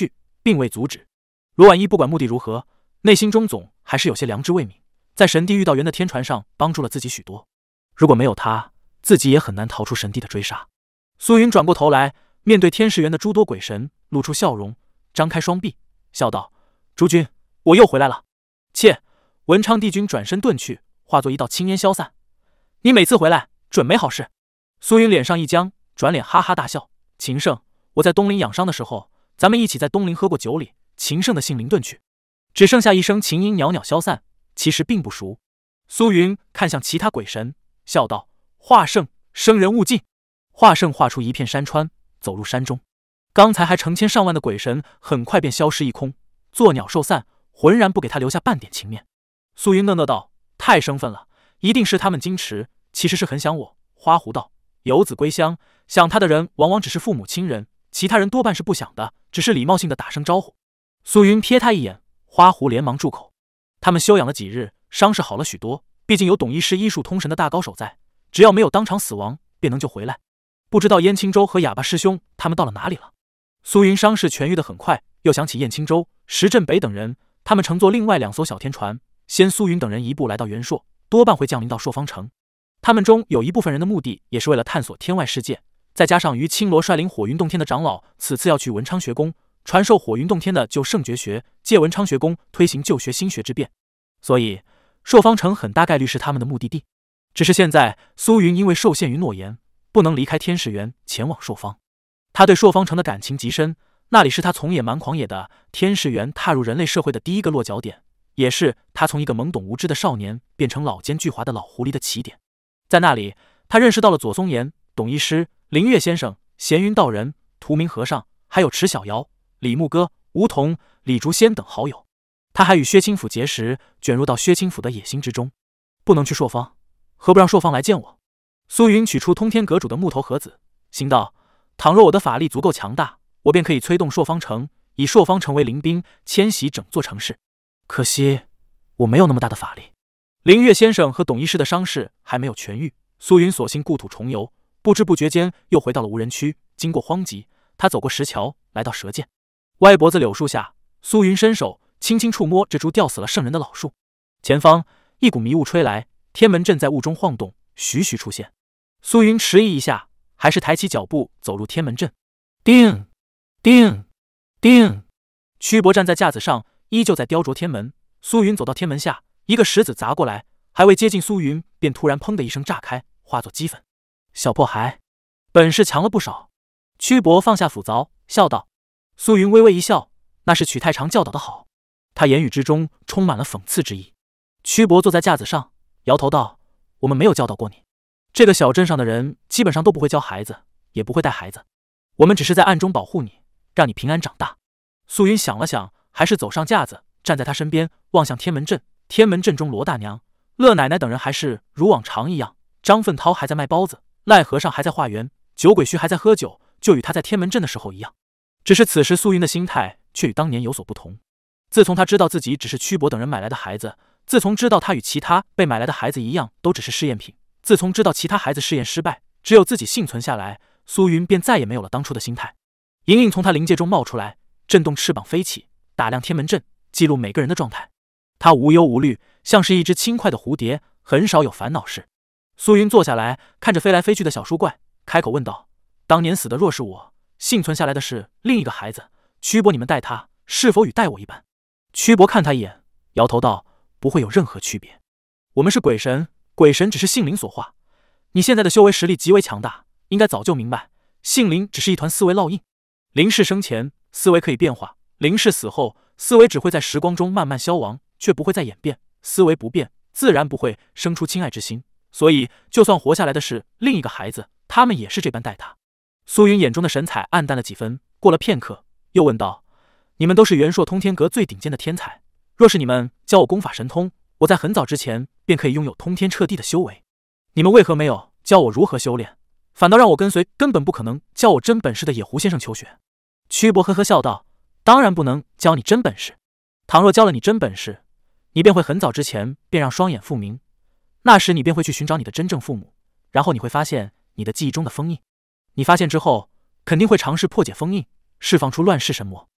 并未阻止。罗婉一不管目的如何，内心中总还是有些良知未泯，在神帝遇到猿的天船上帮助了自己许多。如果没有他，自己也很难逃出神帝的追杀。苏云转过头来，面对天使园的诸多鬼神，露出笑容，张开双臂，笑道：“诸君，我又回来了。”切！文昌帝君转身遁去，化作一道青烟消散。你每次回来准没好事。苏云脸上一僵，转脸哈哈大笑：“秦胜，我在东陵养伤的时候，咱们一起在东陵喝过酒里。”秦胜的性灵遁去，只剩下一声琴音袅袅消散，其实并不熟。苏云看向其他鬼神，笑道：“华圣，生人勿近。”华圣画出一片山川，走入山中。刚才还成千上万的鬼神，很快便消失一空，作鸟兽散，浑然不给他留下半点情面。苏云讷讷道：“太生分了，一定是他们矜持，其实是很想我。”花狐道：“游子归乡，想他的人往往只是父母亲人，其他人多半是不想的，只是礼貌性的打声招呼。”苏云瞥他一眼，花狐连忙住口。他们休养了几日，伤势好了许多，毕竟有董医师医术通神的大高手在，只要没有当场死亡，便能救回来。不知道燕青州和哑巴师兄他们到了哪里了？苏云伤势痊愈得很快，又想起燕青州、石镇北等人，他们乘坐另外2艘小天船，先苏云等人一步来到元朔，多半会降临到朔方城。他们中有一部分人的目的也是为了探索天外世界，再加上于青罗率领火云洞天的长老此次要去文昌学宫传授火云洞天的旧圣绝学，借文昌学宫推行旧学新学之变，所以朔方城很大概率是他们的目的地。只是现在苏云因为受限于诺言，不能离开天使园前往朔方。他对朔方城的感情极深，那里是他从野蛮狂野的天使园踏入人类社会的第一个落脚点，也是他从一个懵懂无知的少年变成老奸巨猾的老狐狸的起点。在那里，他认识到了左松岩、董医师、灵月先生、闲云道人、图明和尚，还有池小瑶、李牧哥、吴桐、李竹仙等好友。他还与薛清府结识，卷入到薛清府的野心之中。不能去朔方，何不让朔方来见我？苏云取出通天阁主的木头盒子，心道：倘若我的法力足够强大，我便可以催动朔方城，以朔方城为临兵，迁徙整座城市。可惜我没有那么大的法力。灵月先生和董医师的伤势还没有痊愈，苏云索性故土重游，不知不觉间又回到了无人区。经过荒集，他走过石桥，来到蛇涧。歪脖子柳树下，苏云伸手轻轻触摸这株吊死了圣人的老树。前方一股迷雾吹来，天门阵在雾中晃动，徐徐出现。苏云迟疑一下，还是抬起脚步走入天门阵。叮叮叮，曲伯站在架子上，依旧在雕琢天门。苏云走到天门下，一个石子砸过来，还未接近苏云，便突然砰的一声炸开，化作齑粉。小破孩，本事强了不少。曲伯放下斧凿，笑道。苏云微微一笑，那是曲太常教导的好。他言语之中充满了讽刺之意。曲伯坐在架子上，摇头道：我们没有教导过你。这个小镇上的人基本上都不会教孩子，也不会带孩子。我们只是在暗中保护你，让你平安长大。苏云想了想，还是走上架子，站在他身边，望向天门阵。天门阵中，罗大娘、乐奶奶等人还是如往常一样，张奋涛还在卖包子，赖和尚还在化缘，酒鬼徐还在喝酒，就与他在天门阵的时候一样。只是此时苏云的心态却与当年有所不同。自从他知道自己只是曲伯等人买来的孩子，自从知道他与其他被买来的孩子一样都只是试验品，自从知道其他孩子试验失败，只有自己幸存下来，苏云便再也没有了当初的心态。莹莹从他灵界中冒出来，震动翅膀飞起，打量天门阵，记录每个人的状态。他无忧无虑，像是一只轻快的蝴蝶，很少有烦恼事。苏云坐下来，看着飞来飞去的小书怪，开口问道：当年死的若是我，幸存下来的是另一个孩子，曲伯你们待他是否与待我一般？曲伯看他一眼，摇头道：不会有任何区别。我们是鬼神，鬼神只是性灵所化。你现在的修为实力极为强大，应该早就明白，性灵只是一团思维烙印。灵视生前，思维可以变化；灵视死后，思维只会在时光中慢慢消亡，却不会再演变。思维不变，自然不会生出亲爱之心。所以，就算活下来的是另一个孩子，他们也是这般待他。苏云眼中的神采暗淡了几分，过了片刻，又问道：你们都是元朔通天阁最顶尖的天才，若是你们教我功法神通，我在很早之前便可以拥有通天彻地的修为。你们为何没有教我如何修炼，反倒让我跟随根本不可能教我真本事的野狐先生求学？曲伯呵呵笑道：当然不能教你真本事。倘若教了你真本事，你便会很早之前便让双眼复明，那时你便会去寻找你的真正父母，然后你会发现你的记忆中的封印。你发现之后，肯定会尝试破解封印，释放出乱世神魔。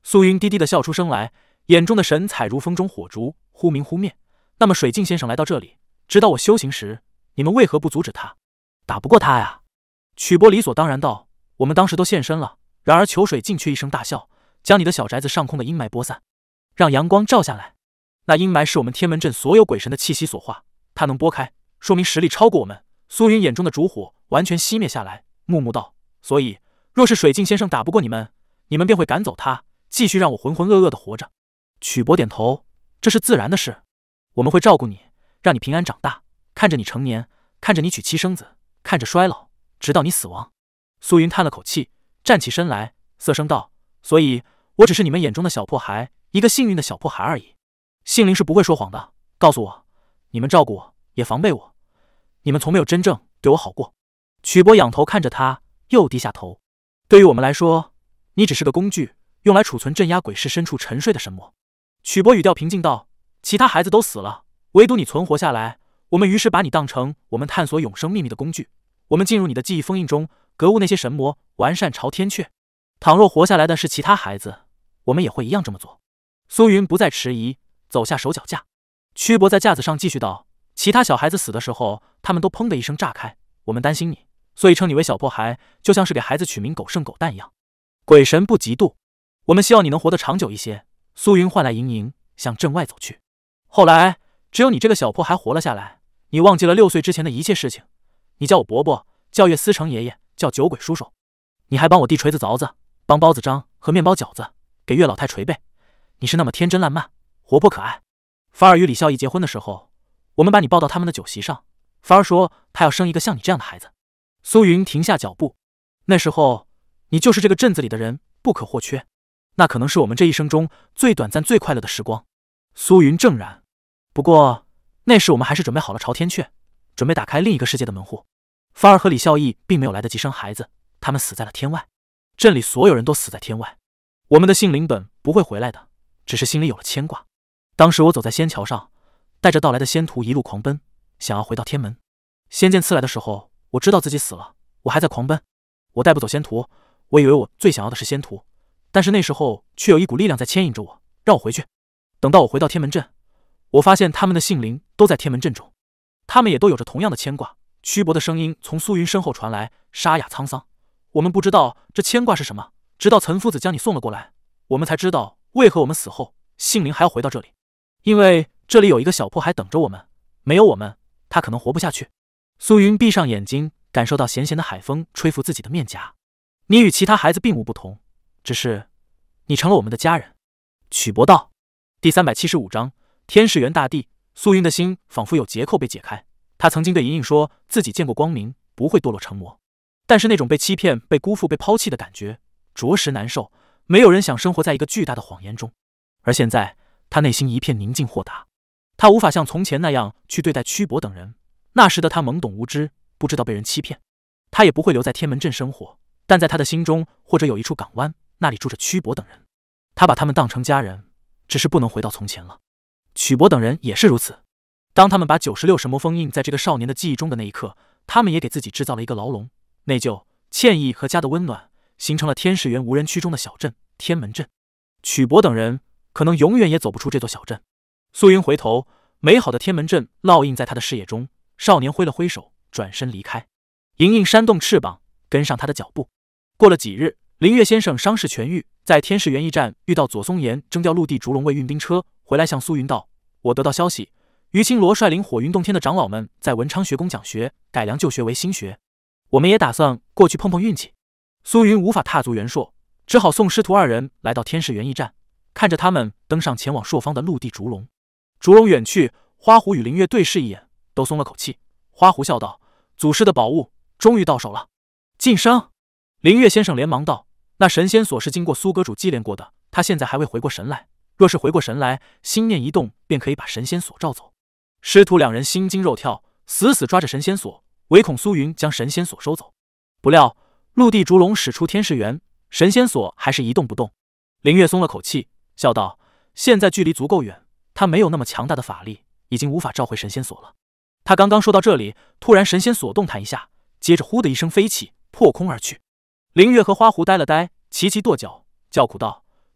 苏云低低的笑出声来，眼中的神采如风中火烛，忽明忽灭。那么水镜先生来到这里，指导我修行时，你们为何不阻止他？打不过他呀？曲伯理所当然道：我们当时都现身了。然而裘水镜却一声大笑，将你的小宅子上空的阴霾拨散，让阳光照下来。那阴霾是我们天门镇所有鬼神的气息所化，它能拨开，说明实力超过我们。苏云眼中的烛火完全熄灭下来，木木道：所以若是水镜先生打不过你们，你们便会赶走他，继续让我浑浑噩噩的活着。曲伯点头，这是自然的事，我们会照顾你，让你平安长大，看着你成年，看着你娶妻生子，看着衰老，直到你死亡。苏云叹了口气，站起身来，色声道：所以我只是你们眼中的小破孩，一个幸运的小破孩而已。杏林是不会说谎的，告诉我，你们照顾我，也防备我，你们从没有真正对我好过。曲伯仰头看着他，又低下头。对于我们来说，你只是个工具，用来储存镇压鬼市深处沉睡的神魔。曲伯语调平静道：其他孩子都死了，唯独你存活下来，我们于是把你当成我们探索永生秘密的工具。我们进入你的记忆封印中，格物那些神魔，完善朝天阙。倘若活下来的是其他孩子，我们也会一样这么做。苏云不再迟疑，走下手脚架。曲伯在架子上继续道：其他小孩子死的时候，他们都砰的一声炸开，我们担心你，所以称你为小破孩，就像是给孩子取名狗剩狗蛋一样。鬼神不嫉妒，我们希望你能活得长久一些。苏云唤来盈盈，向镇外走去。后来只有你这个小破孩活了下来，你忘记了6岁之前的一切事情。你叫我伯伯，叫岳思成爷爷，叫酒鬼叔叔，你还帮我递锤子凿子，帮包子张和面包饺子，给岳老太捶背。你是那么天真烂漫，活泼可爱。凡儿与李孝义结婚的时候，我们把你抱到他们的酒席上，凡儿说他要生一个像你这样的孩子。苏云停下脚步，那时候你就是这个镇子里的人不可或缺，那可能是我们这一生中最短暂最快乐的时光。苏云正然，不过那时我们还是准备好了朝天阙，准备打开另一个世界的门户。凡儿和李孝义并没有来得及生孩子，他们死在了天外，镇里所有人都死在天外。我们的杏林本不会回来的，只是心里有了牵挂。当时我走在仙桥上，带着到来的仙徒一路狂奔，想要回到天门。仙剑刺来的时候，我知道自己死了，我还在狂奔。我带不走仙徒，我以为我最想要的是仙徒，但是那时候却有一股力量在牵引着我，让我回去。等到我回到天门镇，我发现他们的杏林都在天门镇中，他们也都有着同样的牵挂。曲伯的声音从苏云身后传来，沙哑沧桑。我们不知道这牵挂是什么，直到岑夫子将你送了过来，我们才知道为何我们死后杏林还要回到这里。因为这里有一个小破孩等着我们，没有我们，他可能活不下去。苏云闭上眼睛，感受到咸咸的海风吹拂自己的面颊。你与其他孩子并无不同，只是你成了我们的家人。曲伯道。第375章天士元大帝。苏云的心仿佛有结扣被解开。他曾经对莹莹说自己见过光明，不会堕落成魔，但是那种被欺骗、被辜负、被抛弃的感觉着实难受。没有人想生活在一个巨大的谎言中。而现在他内心一片宁静豁达，他无法像从前那样去对待曲伯等人。那时的他懵懂无知，不知道被人欺骗。他也不会留在天门镇生活，但在他的心中或者有一处港湾，那里住着曲伯等人。他把他们当成家人，只是不能回到从前了。曲伯等人也是如此。当他们把96神魔封印在这个少年的记忆中的那一刻，他们也给自己制造了一个牢笼。内疚、歉意和家的温暖，形成了天士园无人区中的小镇天门镇。曲伯等人可能永远也走不出这座小镇。苏云回头，美好的天门镇烙印在他的视野中。少年挥了挥手，转身离开。莹莹扇动翅膀，跟上他的脚步。过了几日，林月先生伤势痊愈，在天士园驿站遇到左松岩征调陆地烛龙卫运兵车回来，向苏云道：我得到消息，于青罗率领火云洞天的长老们在文昌学宫讲学，改良旧学为新学。我们也打算过去碰碰运气。苏云无法踏足元朔，只好送师徒二人来到天士园驿站，看着他们登上前往朔方的陆地烛龙。烛龙远去，花狐与林月对视一眼，都松了口气。花狐笑道：祖师的宝物终于到手了。晋升。林月先生连忙道：那神仙锁是经过苏阁主祭炼过的，他现在还未回过神来，若是回过神来，心念一动，便可以把神仙锁召走。师徒两人心惊肉跳，死死抓着神仙锁，唯恐苏云将神仙锁收走。不料陆地烛龙使出天士元，神仙锁还是一动不动。林月松了口气，笑道：现在距离足够远，他没有那么强大的法力，已经无法召回神仙锁了。他刚刚说到这里，突然神仙锁动弹一下，接着呼的一声飞起，破空而去。林月和花狐呆了呆，齐齐跺脚，叫苦道：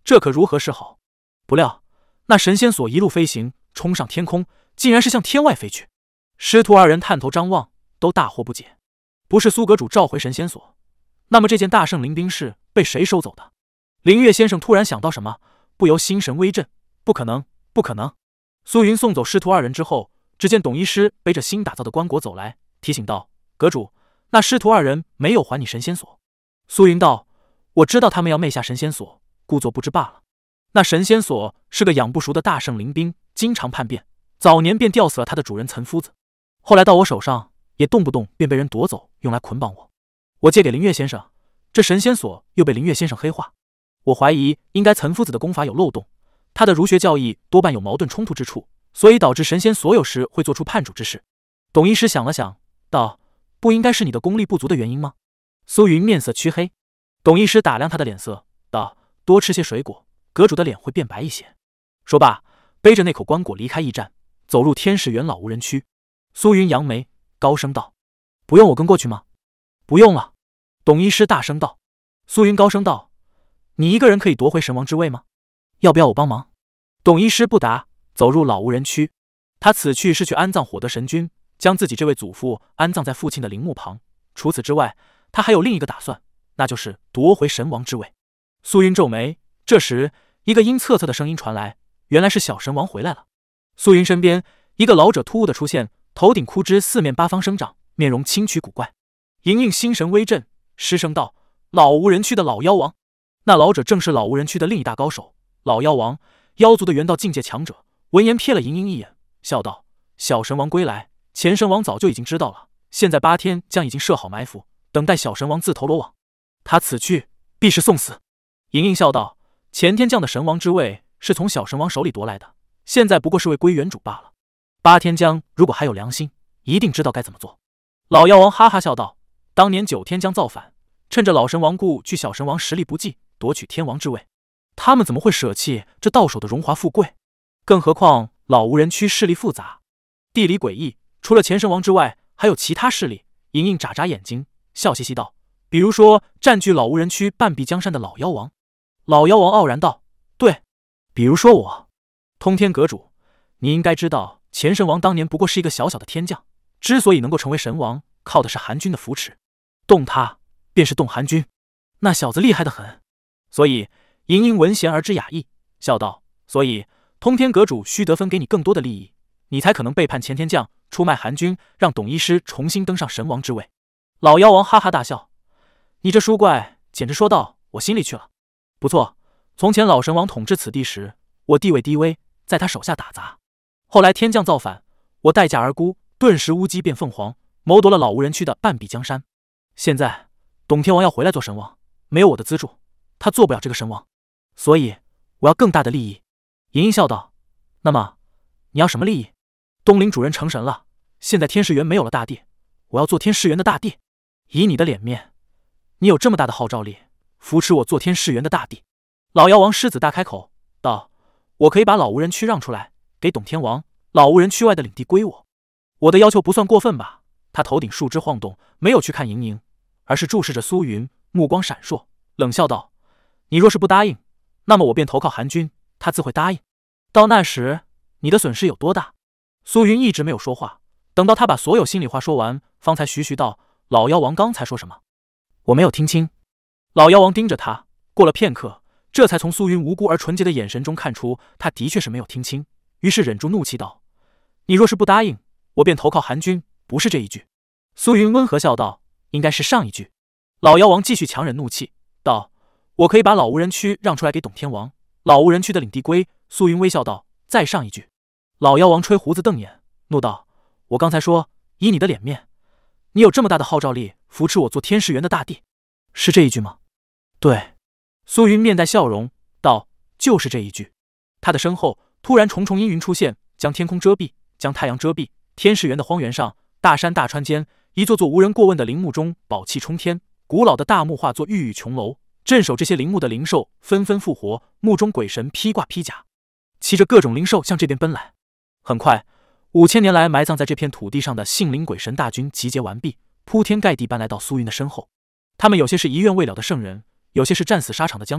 这可如何是好？不料那神仙索一路飞行，冲上天空，竟然是向天外飞去。师徒二人探头张望，都大惑不解。不是苏阁主召回神仙索，那么这件大圣灵兵是被谁收走的？灵月先生突然想到什么，不由心神微震。不可能，不可能！苏云送走师徒二人之后，只见董医师背着新打造的棺椁走来，提醒道：“阁主，那师徒二人没有还你神仙索。”苏云道：“我知道他们要昧下神仙索，故作不知罢了。那神仙索是个养不熟的大圣灵兵，经常叛变，早年便吊死了他的主人岑夫子，后来到我手上，也动不动便被人夺走，用来捆绑我。我借给林月先生，这神仙索又被林月先生黑化，我怀疑应该岑夫子的功法有漏洞。”他的儒学教义多半有矛盾冲突之处，所以导致神仙所有时会做出叛主之事。董医师想了想，道：“不应该是你的功力不足的原因吗？”苏云面色黢黑。董医师打量他的脸色，道：“多吃些水果，阁主的脸会变白一些。”说罢，背着那口棺椁离开驿站，走入天士园老无人区。苏云扬眉，高声道：“不用我跟过去吗？”“不用了。”董医师大声道。苏云高声道：“你一个人可以夺回神王之位吗？要不要我帮忙？”董医师不答，走入老无人区。他此去是去安葬火德神君，将自己这位祖父安葬在父亲的陵墓旁。除此之外，他还有另一个打算，那就是夺回神王之位。苏云皱眉，这时一个阴恻恻的声音传来，原来是小神王回来了。苏云身边一个老者突兀的出现，头顶枯枝四面八方生长，面容清曲古怪。莹莹心神微震，失声道：“老无人区的老妖王。”那老者正是老无人区的另一大高手，老妖王，妖族的元道境界强者。闻言瞥了莹莹一眼，笑道：“小神王归来，前神王早就已经知道了，现在8天将已经设好埋伏，等待小神王自投罗网。他此去必是送死。”莹莹笑道：“前天将的神王之位是从小神王手里夺来的，现在不过是为归原主罢了。8天将如果还有良心，一定知道该怎么做。”老妖王哈哈笑道：“当年9天将造反，趁着老神王故去小神王实力不济，夺取天王之位。他们怎么会舍弃这到手的荣华富贵？更何况老无人区势力复杂，地理诡异，除了前神王之外，还有其他势力。”莹莹眨眨眼睛，笑嘻嘻道：“比如说占据老无人区半壁江山的老妖王。”老妖王傲然道：“对，比如说我。通天阁主，你应该知道，前神王当年不过是一个小小的天将，之所以能够成为神王，靠的是韩军的扶持，动他便是动韩军，那小子厉害得很。所以莹莹闻弦而知雅意，笑道：“所以通天阁主须得分给你更多的利益，你才可能背叛前天将，出卖韩军，让董医师重新登上神王之位。”老妖王哈哈大笑：“你这书怪简直说到我心里去了。不错，从前老神王统治此地时，我地位低微，在他手下打杂。后来天降造反，我待价而沽，顿时乌鸡变凤凰，谋夺了老无人区的半壁江山。现在董天王要回来做神王，没有我的资助，他做不了这个神王，所以我要更大的利益。”莹莹笑道：“那么你要什么利益？”“东陵主人成神了，现在天士园没有了大帝，我要做天士园的大帝。以你的脸面，你有这么大的号召力，扶持我做天士园的大帝。”老妖王狮子大开口道：“我可以把老无人区让出来给董天王，老无人区外的领地归我。我的要求不算过分吧？”他头顶树枝晃动，没有去看莹莹，而是注视着苏云，目光闪烁，冷笑道：“你若是不答应，那么我便投靠韩军，他自会答应。到那时，你的损失有多大？”苏云一直没有说话，等到他把所有心里话说完，方才徐徐道：“老妖王刚才说什么？我没有听清。”老妖王盯着他，过了片刻，这才从苏云无辜而纯洁的眼神中看出他的确是没有听清，于是忍住怒气道：“你若是不答应，我便投靠韩军，不是这一句。”苏云温和笑道：“应该是上一句。”老妖王继续强忍怒气道：“我可以把老无人区让出来给董天王，老无人区的领地归。”苏云微笑道：“再上一句。”老妖王吹胡子瞪眼，怒道：“我刚才说，以你的脸面，你有这么大的号召力，扶持我做天士园的大帝，是这一句吗？”“对。”苏云面带笑容道：“就是这一句。”他的身后突然重重阴云出现，将天空遮蔽，将太阳遮蔽。天士园的荒原上，大山大川间，一座座无人过问的陵墓中宝气冲天，古老的大墓化作郁郁琼楼，镇守这些陵墓的灵兽纷纷复活，墓中鬼神披挂披甲，骑着各种灵兽向这边奔来。很快，5000年来埋葬在这片土地上的杏林鬼神大军集结完毕，铺天盖地搬来到苏云的身后。他们有些是遗愿未了的圣人，有些是战死沙场的将军，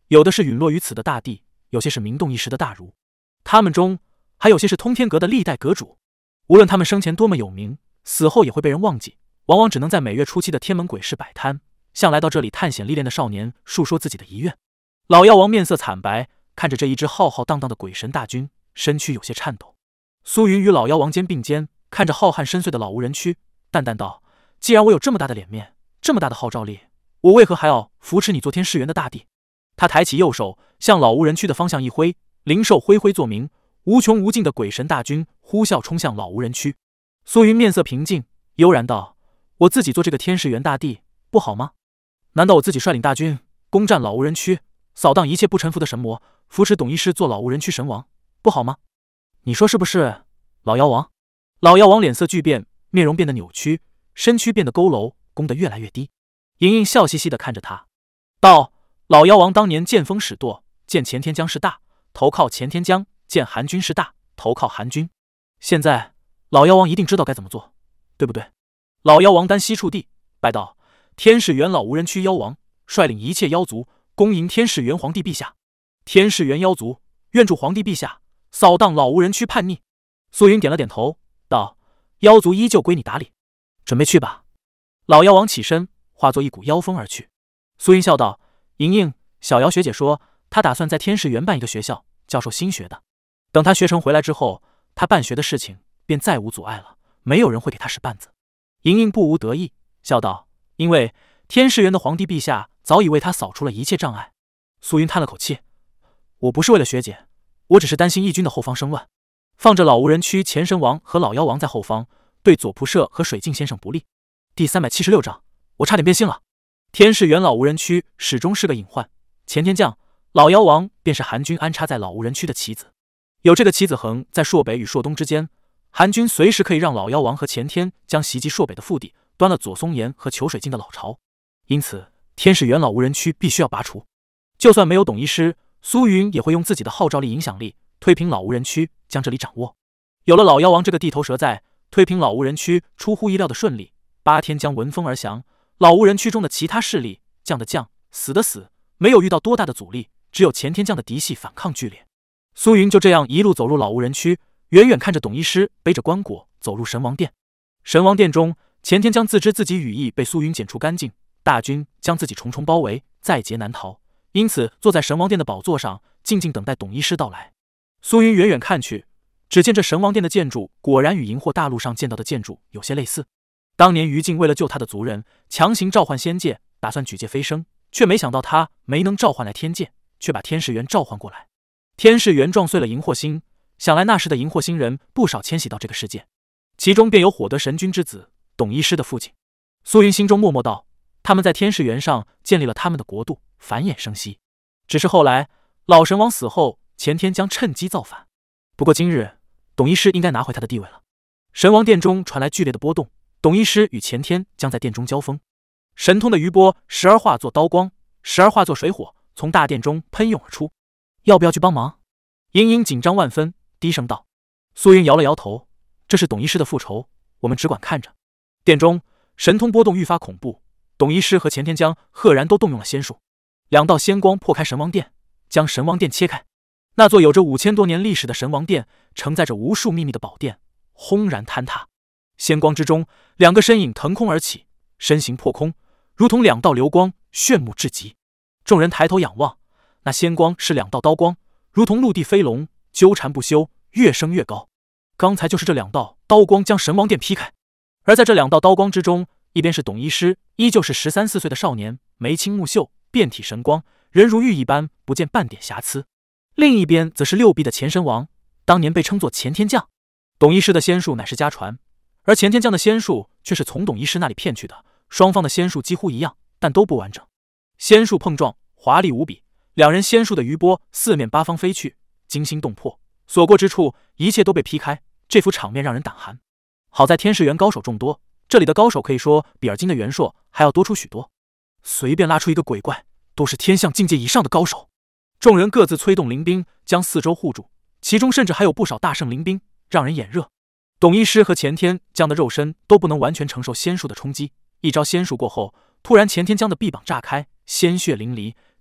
有的是陨落于此的大帝，有些是名动一时的大儒，他们中还有些是通天阁的历代阁主。无论他们生前多么有名，死后也会被人忘记，往往只能在每月初7的天门鬼市摆摊，向来到这里探险历练的少年述说自己的遗愿。老妖王面色惨白，看着这一支浩浩荡荡的鬼神大军，身躯有些颤抖。苏云与老妖王肩并肩，看着浩瀚深邃的老无人区，淡淡道：既然我有这么大的脸面，这么大的号召力，我为何还要扶持你做天世元的大帝？他抬起右手，向老无人区的方向一挥，灵兽挥挥作鸣，无穷无尽的鬼神大军呼啸冲向老无人区。苏云面色平静，悠然道：我自己做这个天世元大帝不好吗？难道我自己率领大军攻占老无人区，扫荡一切不臣服的神魔，扶持董医师做老无人区神王，不好吗？你说是不是，老妖王？老妖王脸色巨变，面容变得扭曲，身躯变得佝偻，弓得越来越低。莹莹笑嘻嘻地看着他，道：老妖王当年见风使舵，见钱天将势大，投靠钱天将；见韩军势大，投靠韩军。现在老妖王一定知道该怎么做，对不对？老妖王单膝触地，拜道：天世元老无人区妖王，率领一切妖族恭迎天世元皇帝陛下。天世元妖族愿助皇帝陛下扫荡老无人区叛逆。苏云点了点头，道：妖族依旧归你打理，准备去吧。老妖王起身，化作一股妖风而去。苏云笑道：莹莹，小瑶学姐说她打算在天世元办一个学校，教授新学的。等她学成回来之后，她办学的事情便再无阻碍了，没有人会给她使绊子。莹莹不无得意，笑道：因为天世元的皇帝陛下早已为她扫除了一切障碍。苏云叹了口气：我不是为了学姐，我只是担心义军的后方生乱，放着老无人区前神王和老妖王在后方，对左仆射和水镜先生不利。第376章，我差点变性了。天世元老无人区始终是个隐患，钱天将、老妖王便是韩军安插在老无人区的棋子。有这个棋子横在朔北与朔东之间，韩军随时可以让老妖王和钱天将袭击朔北的腹地，端了左松岩和裘水镜的老巢。因此天世元老无人区必须要拔除。就算没有董医师，苏云也会用自己的号召力影响力推平老无人区，将这里掌握。有了老妖王这个地头蛇在，推平老无人区出乎意料的顺利。8天将闻风而降，老无人区中的其他势力降的降，死的死，没有遇到多大的阻力，只有钱天将的嫡系反抗剧烈。苏云就这样一路走入老无人区，远远看着董医师背着棺椁走入神王殿。神王殿中，钱天将自知自己羽翼被苏云剪除干净，大军将自己重重包围，在劫难逃，因此坐在神王殿的宝座上，静静等待董医师到来。苏云远远看去，只见这神王殿的建筑果然与荧惑大陆上见到的建筑有些类似。当年于禁为了救他的族人，强行召唤仙界，打算举界飞升，却没想到他没能召唤来天界，却把天世元召唤过来。天世元撞碎了荧惑星，想来那时的荧惑星人不少迁徙到这个世界，其中便有火德神君之子董医师的父亲。苏云心中默默道：他们在天世元上建立了他们的国度，繁衍生息。只是后来老神王死后，钱天将趁机造反。不过今日董医师应该拿回他的地位了。神王殿中传来剧烈的波动，董医师与钱天将在殿中交锋。神通的余波时而化作刀光，时而化作水火，从大殿中喷涌而出。要不要去帮忙？莹莹紧张万分，低声道。苏云摇了摇头，这是董医师的复仇，我们只管看着。殿中神通波动愈发恐怖，董医师和钱天将赫然都动用了仙术，两道仙光破开神王殿，将神王殿切开。那座有着5000多年历史的神王殿，承载着无数秘密的宝殿，轰然坍塌。仙光之中，两个身影腾空而起，身形破空，如同两道流光，炫目至极。众人抬头仰望，那仙光是两道刀光，如同陆地飞龙，纠缠不休，越升越高。刚才就是这两道刀光将神王殿劈开，而在这两道刀光之中，一边是董医师，依旧是13、14岁的少年，眉清目秀，遍体神光，人如玉一般，不见半点瑕疵。另一边则是6臂的钱神王，当年被称作钱天将。董医师的仙术乃是家传，而钱天将的仙术却是从董医师那里骗去的，双方的仙术几乎一样，但都不完整。仙术碰撞，华丽无比，两人仙术的余波四面八方飞去，惊心动魄，所过之处一切都被劈开，这幅场面让人胆寒。好在天世元高手众多，这里的高手可以说比而今的元硕还要多出许多，随便拉出一个鬼怪都是天象境界以上的高手。众人各自催动灵兵将四周护住，其中甚至还有不少大圣灵兵，让人眼热。董医师和钱天将的肉身都不能完全承受仙术的冲击，一招仙术过后，突然钱天将的臂膀炸开，鲜血淋漓，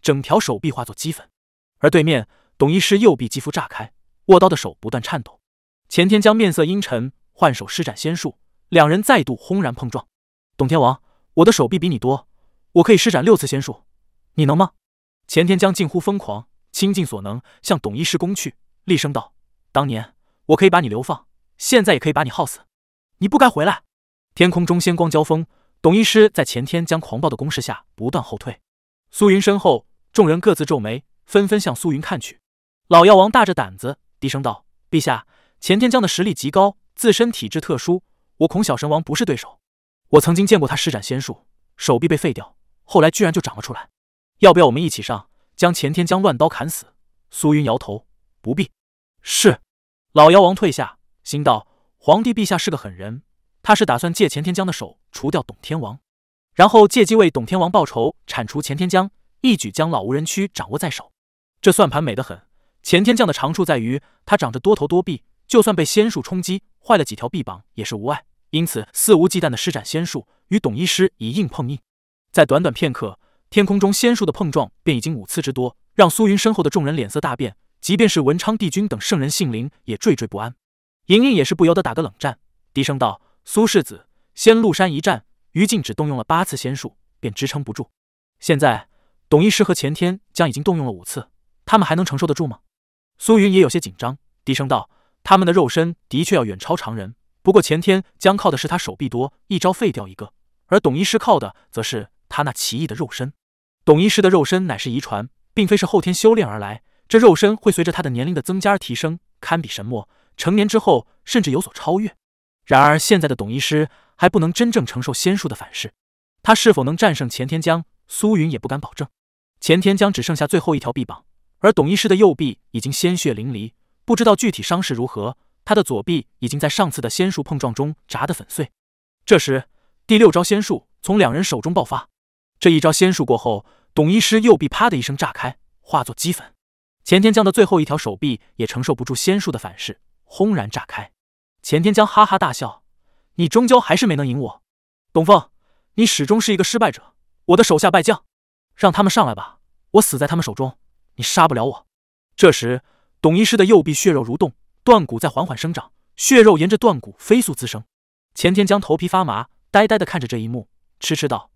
整条手臂化作齑粉。而对面，董医师右臂肌肤炸开，握刀的手不断颤抖。钱天将面色阴沉，换手施展仙术，两人再度轰然碰撞。董天王，我的手臂比你多，我可以施展6次仙术，你能吗？钱天将近乎疯狂，倾尽所能向董医师攻去，厉声道：当年我可以把你流放，现在也可以把你耗死，你不该回来。天空中仙光交锋，董医师在钱天将狂暴的攻势下不断后退。苏云身后，众人各自皱眉，纷纷向苏云看去。老药王大着胆子低声道：陛下，钱天将的实力极高，自身体质特殊，我恐小神王不是对手。我曾经见过他施展仙术，手臂被废掉，后来居然就长了出来。要不要我们一起上，将钱天将乱刀砍死？苏云摇头：不必。是。老妖王退下，心道：皇帝陛下是个狠人，他是打算借钱天将的手除掉董天王，然后借机为董天王报仇，铲除钱天将，一举将老无人区掌握在手。这算盘美得很。钱天将的长处在于他长着多头多臂，就算被仙术冲击坏了几条臂膀也是无碍，因此肆无忌惮的施展仙术，与董医师以硬碰硬。在短短片刻，天空中仙术的碰撞便已经5次之多，让苏云身后的众人脸色大变，即便是文昌帝君等圣人性灵也惴惴不安。莹莹也是不由得打个冷战，低声道：苏世子，仙鹿山一战，于禁只动用了8次仙术，便支撑不住。现在董医师和钱天将已经动用了5次，他们还能承受得住吗？苏云也有些紧张，低声道：他们的肉身的确要远超常人，不过钱天将靠的是他手臂多，一招废掉一个，而董医师靠的则是他那奇异的肉身。董医师的肉身乃是遗传，并非是后天修炼而来，这肉身会随着他的年龄的增加而提升，堪比神魔，成年之后甚至有所超越。然而现在的董医师还不能真正承受仙术的反噬，他是否能战胜钱天将，苏云也不敢保证。钱天将只剩下最后一条臂膀，而董医师的右臂已经鲜血淋漓，不知道具体伤势如何，他的左臂已经在上次的仙术碰撞中炸得粉碎。这时第6招仙术从两人手中爆发，这一招仙术过后，董医师右臂啪的一声炸开，化作齑粉。钱天将的最后一条手臂也承受不住仙术的反噬，轰然炸开。钱天将哈哈大笑：你终究还是没能赢我，董凤，你始终是一个失败者，我的手下败将，让他们上来吧，我死在他们手中，你杀不了我。这时董医师的右臂血肉蠕动，断骨在缓缓生长，血肉沿着断骨飞速滋生。钱天将头皮发麻，呆呆地看着这一幕，痴痴道：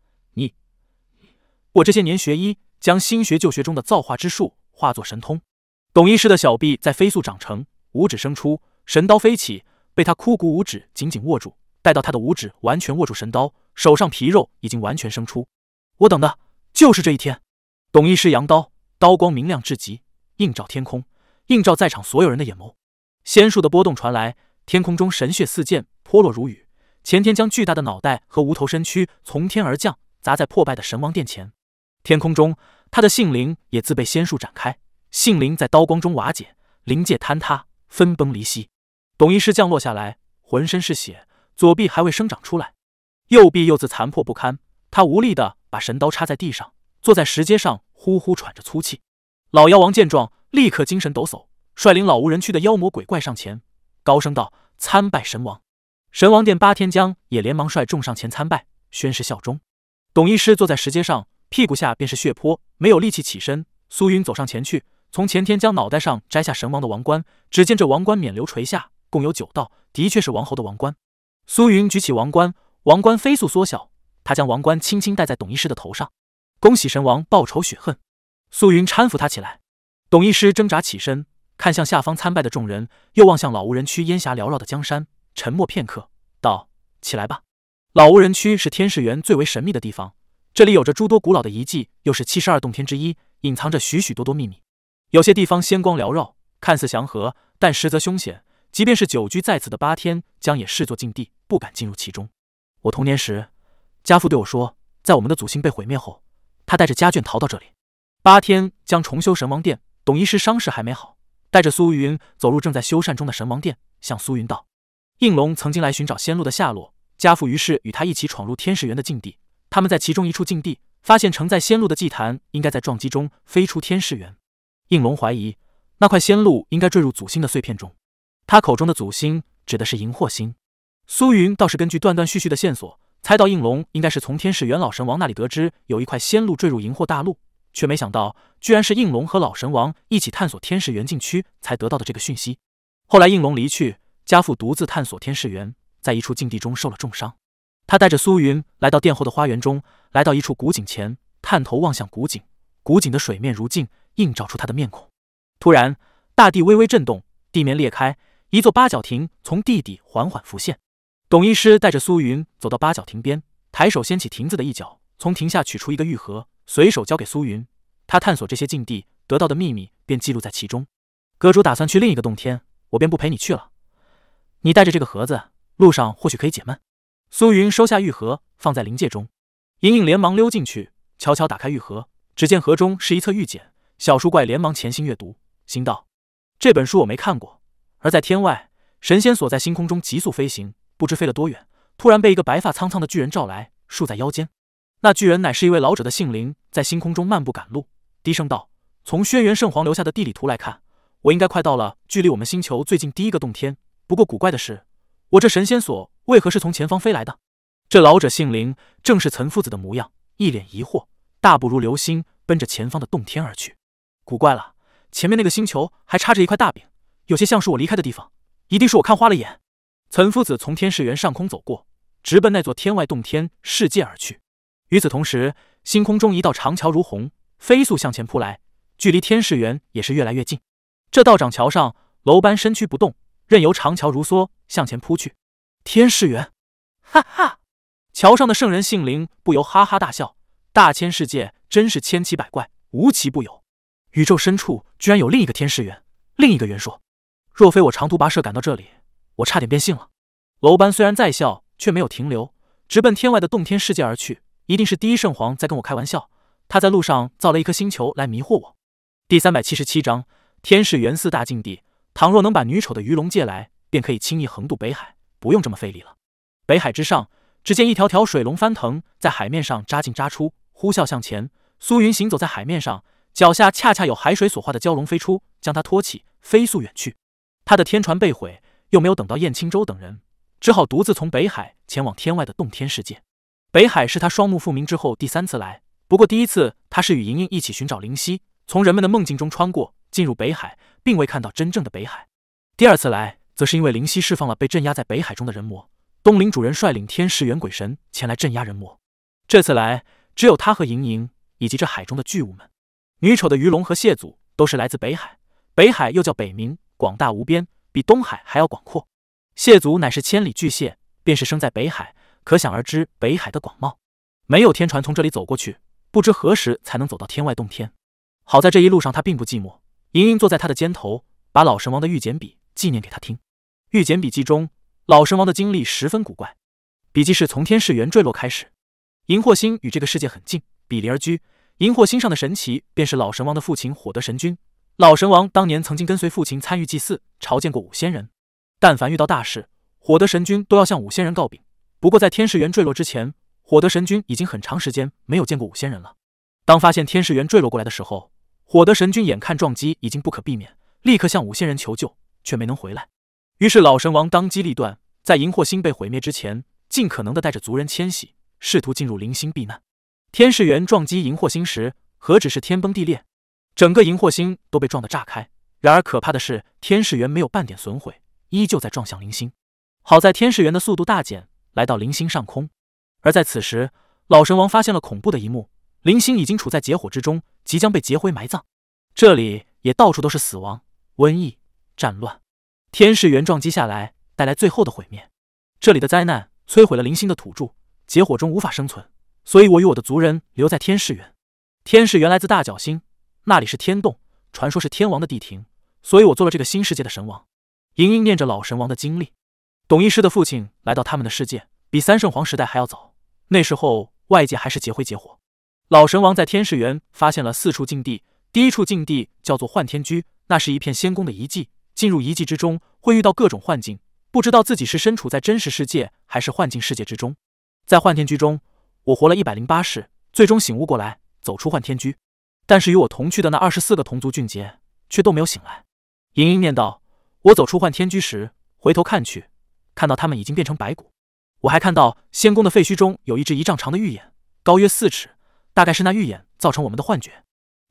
我这些年学医，将新学旧学中的造化之术化作神通。董医师的小臂在飞速长成，五指生出，神刀飞起，被他枯骨五指紧紧握住。待到他的五指完全握住神刀，手上皮肉已经完全生出。我等的就是这一天。董医师扬刀，刀光明亮至极，映照天空，映照在场所有人的眼眸。仙术的波动传来，天空中神血四溅，泼落如雨。钱天将巨大的脑袋和无头身躯从天而降，砸在破败的神王殿前。天空中，他的性灵也自被仙术展开，性灵在刀光中瓦解，灵界坍塌，分崩离析。董医师降落下来，浑身是血，左臂还未生长出来，右臂又自残破不堪。他无力地把神刀插在地上，坐在石阶上，呼呼喘着粗气。老妖王见状，立刻精神抖擞，率领老无人区的妖魔鬼怪上前，高声道：参拜神王。神王殿8天将也连忙率众上前参拜，宣誓效忠。董医师坐在石阶上，屁股下便是血泊，没有力气起身。苏云走上前去，从钱天将脑袋上摘下神王的王冠，只见这王冠冕旒垂下，共有9道，的确是王侯的王冠。苏云举起王冠，王冠飞速缩小，他将王冠轻轻戴在董医师的头上。恭喜神王报仇雪恨。苏云搀扶他起来。董医师挣扎起身，看向下方参拜的众人，又望向老无人区烟霞缭绕的江山，沉默片刻，道：起来吧。老无人区是天世园最为神秘的地方，这里有着诸多古老的遗迹，又是72洞天之一，隐藏着许许多多秘密。有些地方仙光缭绕，看似祥和，但实则凶险，即便是久居在此的8天将也视作禁地，不敢进入其中。我童年时，家父对我说，在我们的祖星被毁灭后，他带着家眷逃到这里。8天将重修神王殿，董医师伤势还没好，带着苏云走入正在修缮中的神王殿，向苏云道：应龙曾经来寻找仙鹿的下落，家父于是与他一起闯入天世园的禁地。他们在其中一处禁地发现承载仙鹿的祭坛应该在撞击中飞出天世园。应龙怀疑那块仙鹿应该坠入祖星的碎片中，他口中的祖星指的是荧惑星。苏云倒是根据断断续续的线索，猜到应龙应该是从天世元老神王那里得知有一块仙鹿坠入荧惑大陆， 却没想到居然是应龙和老神王一起探索天世园禁区才得到的这个讯息。后来应龙离去，家父独自探索天世园，在一处禁地中受了重伤。他带着苏云来到殿后的花园中，来到一处古井前，探头望向古井，古井的水面如镜，映照出他的面孔。突然，大地微微震动，地面裂开，一座八角亭从地底缓缓浮现。董医师带着苏云走到八角亭边，抬手掀起亭子的一角，从亭下取出一个玉盒，随手交给苏云。他探索这些禁地得到的秘密便记录在其中。阁主打算去另一个洞天，我便不陪你去了。你带着这个盒子，路上或许可以解闷。苏云收下玉盒，放在灵界中。莹莹连忙溜进去，悄悄打开玉盒，只见盒中是一册玉简。小树怪连忙潜心阅读，心道：这本书我没看过。而在天外，神仙所在星空中急速飞行，不知飞了多远，突然被一个白发苍苍的巨人召来，束在腰间。那巨人乃是一位老者的杏灵，在星空中漫步赶路，低声道：从轩辕圣皇留下的地理图来看，我应该快到了距离我们星球最近第一个洞天。不过古怪的是，我这神仙所为何是从前方飞来的？这老者杏灵正是岑夫子的模样，一脸疑惑，大步如流星奔着前方的洞天而去。古怪了，前面那个星球还插着一块大饼，有些像是我离开的地方，一定是我看花了眼。岑夫子从天世园上空走过，直奔那座天外洞天世界而去。与此同时，星空中一道长桥如虹，飞速向前扑来，距离天世园也是越来越近。这道长桥上，楼班身躯不动，任由长桥如梭向前扑去。天世园，哈哈！桥上的圣人杏灵不由哈哈大笑，大千世界真是千奇百怪，无奇不有。宇宙深处居然有另一个天世园，另一个元说。若非我长途跋涉赶到这里，我差点变信了。楼班虽然在笑，却没有停留，直奔天外的洞天世界而去。一定是第一圣皇在跟我开玩笑，他在路上造了一颗星球来迷惑我。第377章天世园四大禁地，倘若能把女丑的鱼龙借来，便可以轻易横渡北海，不用这么费力了。北海之上，只见一条条水龙翻腾，在海面上扎进扎出，呼啸向前。苏云行走在海面上，脚下恰恰有海水所化的蛟龙飞出，将他托起，飞速远去。他的天船被毁，又没有等到燕青州等人，只好独自从北海前往天外的洞天世界。北海是他双目复明之后第3次来，不过第一次他是与莹莹一起寻找灵犀，从人们的梦境中穿过，进入北海，并未看到真正的北海。第2次来，则是因为灵犀释放了被镇压在北海中的人魔，东陵主人率领天世园鬼神前来镇压人魔。这次来，只有他和莹莹以及这海中的巨物们。女丑的鱼龙和蟹祖都是来自北海，北海又叫北冥，广大无边，比东海还要广阔。蟹祖乃是千里巨蟹，便是生在北海，可想而知北海的广袤。没有天船从这里走过去，不知何时才能走到天外洞天。好在这一路上他并不寂寞，莹莹坐在他的肩头，把老神王的御简笔纪念给他听。御简笔记中，老神王的经历十分古怪。笔记是从天世园坠落开始，荧惑星与这个世界很近，比邻而居。荧惑星上的神奇便是老神王的父亲火德神君。老神王当年曾经跟随父亲参与祭祀，朝见过五仙人。但凡遇到大事，火德神君都要向五仙人告禀。不过在天世园坠落之前，火德神君已经很长时间没有见过五仙人了。当发现天世园坠落过来的时候，火德神君眼看撞击已经不可避免，立刻向五仙人求救，却没能回来。于是老神王当机立断，在荧惑星被毁灭之前，尽可能的带着族人迁徙，试图进入灵星避难。天世园撞击荧惑星时，何止是天崩地裂，整个荧惑星都被撞得炸开。然而可怕的是，天世园没有半点损毁，依旧在撞向灵星。好在天世园的速度大减，来到灵星上空。而在此时，老神王发现了恐怖的一幕，灵星已经处在劫火之中，即将被劫灰埋葬。这里也到处都是死亡、瘟疫、战乱。天世园撞击下来，带来最后的毁灭。这里的灾难摧毁了灵星的土著，劫火中无法生存，所以我与我的族人留在天世园。天世园来自大角星，那里是天洞，传说是天王的地庭，所以我做了这个新世界的神王。莹莹念着老神王的经历。董医师的父亲来到他们的世界，比三圣皇时代还要早。那时候外界还是劫灰劫火。老神王在天世园发现了4处禁地，第1处禁地叫做幻天居，那是一片仙宫的遗迹。进入遗迹之中，会遇到各种幻境，不知道自己是身处在真实世界还是幻境世界之中。在幻天居中，我活了108世，最终醒悟过来，走出幻天居。但是与我同去的那24个同族俊杰却都没有醒来。莹莹念道：我走出幻天居时，回头看去，看到他们已经变成白骨。我还看到仙宫的废墟中有一只1丈长的玉眼，高约4尺，大概是那玉眼造成我们的幻觉。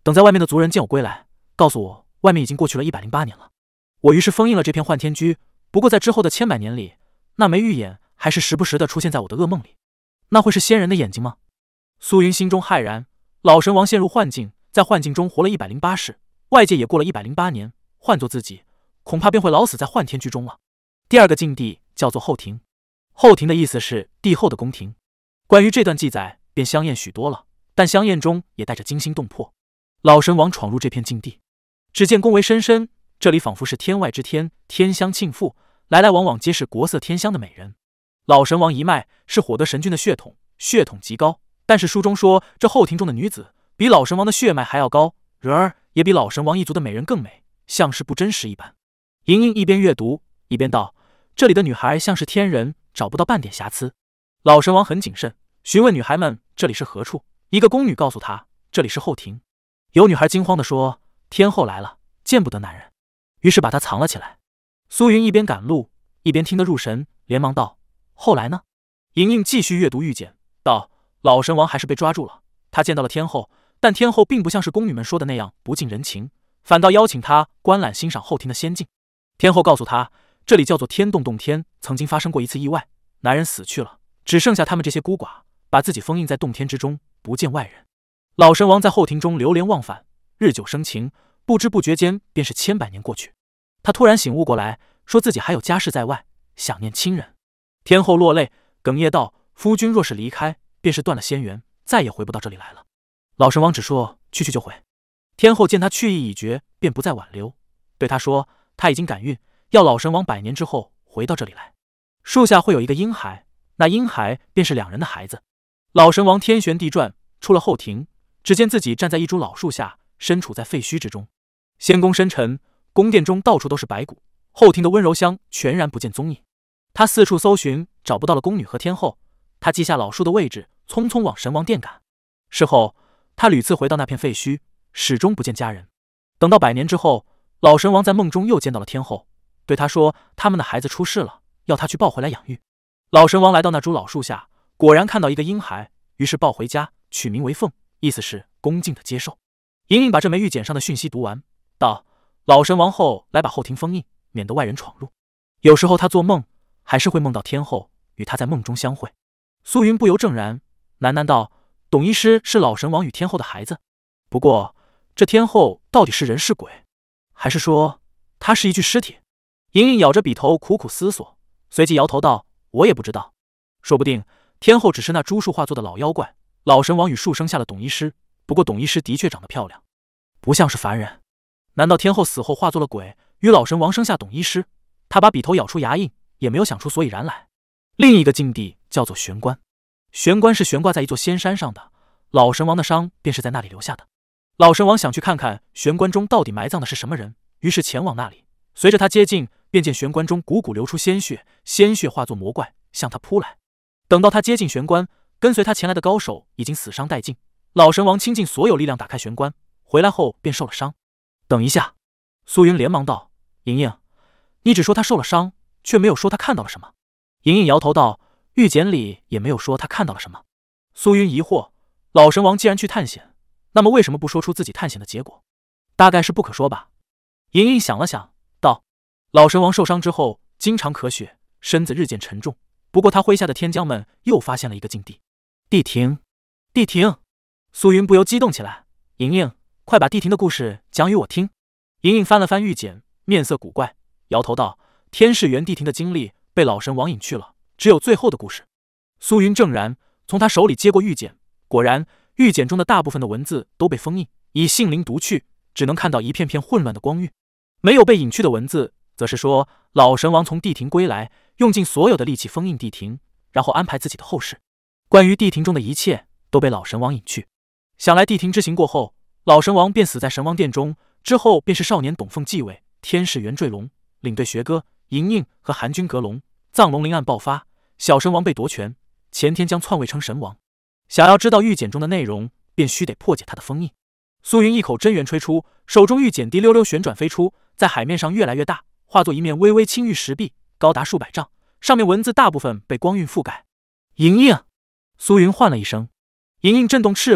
等在外面的族人见我归来，告诉我外面已经过去了108年了。我于是封印了这片幻天居，不过在之后的千百年里，那枚玉眼还是时不时的出现在我的噩梦里。那会是仙人的眼睛吗？苏云心中骇然，老神王陷入幻境，在幻境中活了108世，外界也过了108年，换做自己，恐怕便会老死在幻天居中了。第二个禁地叫做后庭，后庭的意思是帝后的宫廷。关于这段记载便香艳许多了，但香艳中也带着惊心动魄。老神王闯入这片禁地，只见宫闱深深，这里仿佛是天外之天，天香庆馥，来来往往皆是国色天香的美人。老神王一脉是火德神君的血统，血统极高，但是书中说这后庭中的女子比老神王的血脉还要高，然而也比老神王一族的美人更美，像是不真实一般。莹莹一边阅读一边道：“这里的女孩像是天人，找不到半点瑕疵。”老神王很谨慎，询问女孩们这里是何处。一个宫女告诉他，这里是后庭。有女孩惊慌地说：“天后来了，见不得男人。”于是把她藏了起来。苏云一边赶路一边听得入神，连忙道：“后来呢？”莹莹继续阅读玉简，道：“老神王还是被抓住了，他见到了天后，但天后并不像是宫女们说的那样不近人情，反倒邀请他观览欣赏后庭的仙境。天后告诉他，这里叫做天洞洞天，曾经发生过一次意外，男人死去了，只剩下他们这些孤寡，把自己封印在洞天之中，不见外人。老神王在后庭中流连忘返，日久生情，不知不觉间便是千百年过去。他突然醒悟过来，说自己还有家室在外，想念亲人。天后落泪，哽咽道：“夫君若是离开，便是断了仙缘，再也回不到这里来了。”老神王只说去就回。天后见他去意已决，便不再挽留，对他说他已经感孕，要老神王100年之后回到这里来。树下会有一个婴孩，那婴孩便是2人的孩子。老神王天旋地转，出了后庭，只见自己站在一株老树下，身处在废墟之中。仙宫深沉，宫殿中到处都是白骨，后庭的温柔乡全然不见踪影。他四处搜寻，找不到了宫女和天后。他记下老树的位置，匆匆往神王殿赶。事后他屡次回到那片废墟，始终不见家人。等到100年之后，老神王在梦中又见到了天后，对他说他们的孩子出世了，要他去抱回来养育。老神王来到那株老树下，果然看到一个婴孩，于是抱回家，取名为凤，意思是恭敬的接受。莹莹把这枚玉简上的讯息读完，道：“老神王后来把后庭封印，免得外人闯入。有时候他做梦还是会梦到天后，与他在梦中相会。”苏云不由怔然，喃喃道：“董医师是老神王与天后的孩子，不过这天后到底是人是鬼，还是说她是一具尸体？”莹莹咬着笔头苦苦思索，随即摇头道：“我也不知道，说不定天后只是那株树化作的老妖怪，老神王与树生下了董医师。不过董医师的确长得漂亮，不像是凡人。难道天后死后化作了鬼，与老神王生下董医师？”他把笔头咬出牙印，也没有想出所以然来。另一个禁地叫做玄关，玄关是悬挂在一座仙山上的，老神王的伤便是在那里留下的。老神王想去看看玄关中到底埋葬的是什么人，于是前往那里。随着他接近，便见玄关中汩汩流出鲜血，鲜血化作魔怪向他扑来。等到他接近玄关，跟随他前来的高手已经死伤殆尽。老神王倾尽所有力量打开玄关，回来后便受了伤。等一下，苏云连忙道：“莹莹，你只说他受了伤，却没有说他看到了什么。”莹莹摇头道：“玉简里也没有说他看到了什么。”苏云疑惑，老神王既然去探险，那么为什么不说出自己探险的结果？大概是不可说吧。莹莹想了想道：“老神王受伤之后经常咳血，身子日渐沉重，不过他麾下的天将们又发现了一个禁地。”地庭，地庭！苏云不由激动起来：“莹莹，快把地庭的故事讲与我听。”莹莹翻了翻玉简，面色古怪，摇头道：“天世元地庭的经历被老神王隐去了，只有最后的故事。”苏云怔然，从他手里接过玉简，果然玉简中的大部分的文字都被封印，以性灵读去，只能看到一片片混乱的光晕。没有被隐去的文字，则是说老神王从地庭归来，用尽所有的力气封印地庭，然后安排自己的后事。关于地庭中的一切都被老神王隐去。想来地庭之行过后，老神王便死在神王殿中，之后便是少年董凤继位，天世元坠龙，领队学歌，莹莹和韩军阁龙，藏龙灵案爆发，小神王被夺权，前天将篡位称神王。想要知道玉简中的内容，便须得破解他的封印。苏云一口真元吹出，手中玉简滴溜溜旋转飞出，在海面上越来越大，化作一面微微青玉石壁，高达数百丈，上面文字大部分被光晕覆盖。莹莹！苏云唤了一声，莹莹震动翅膀，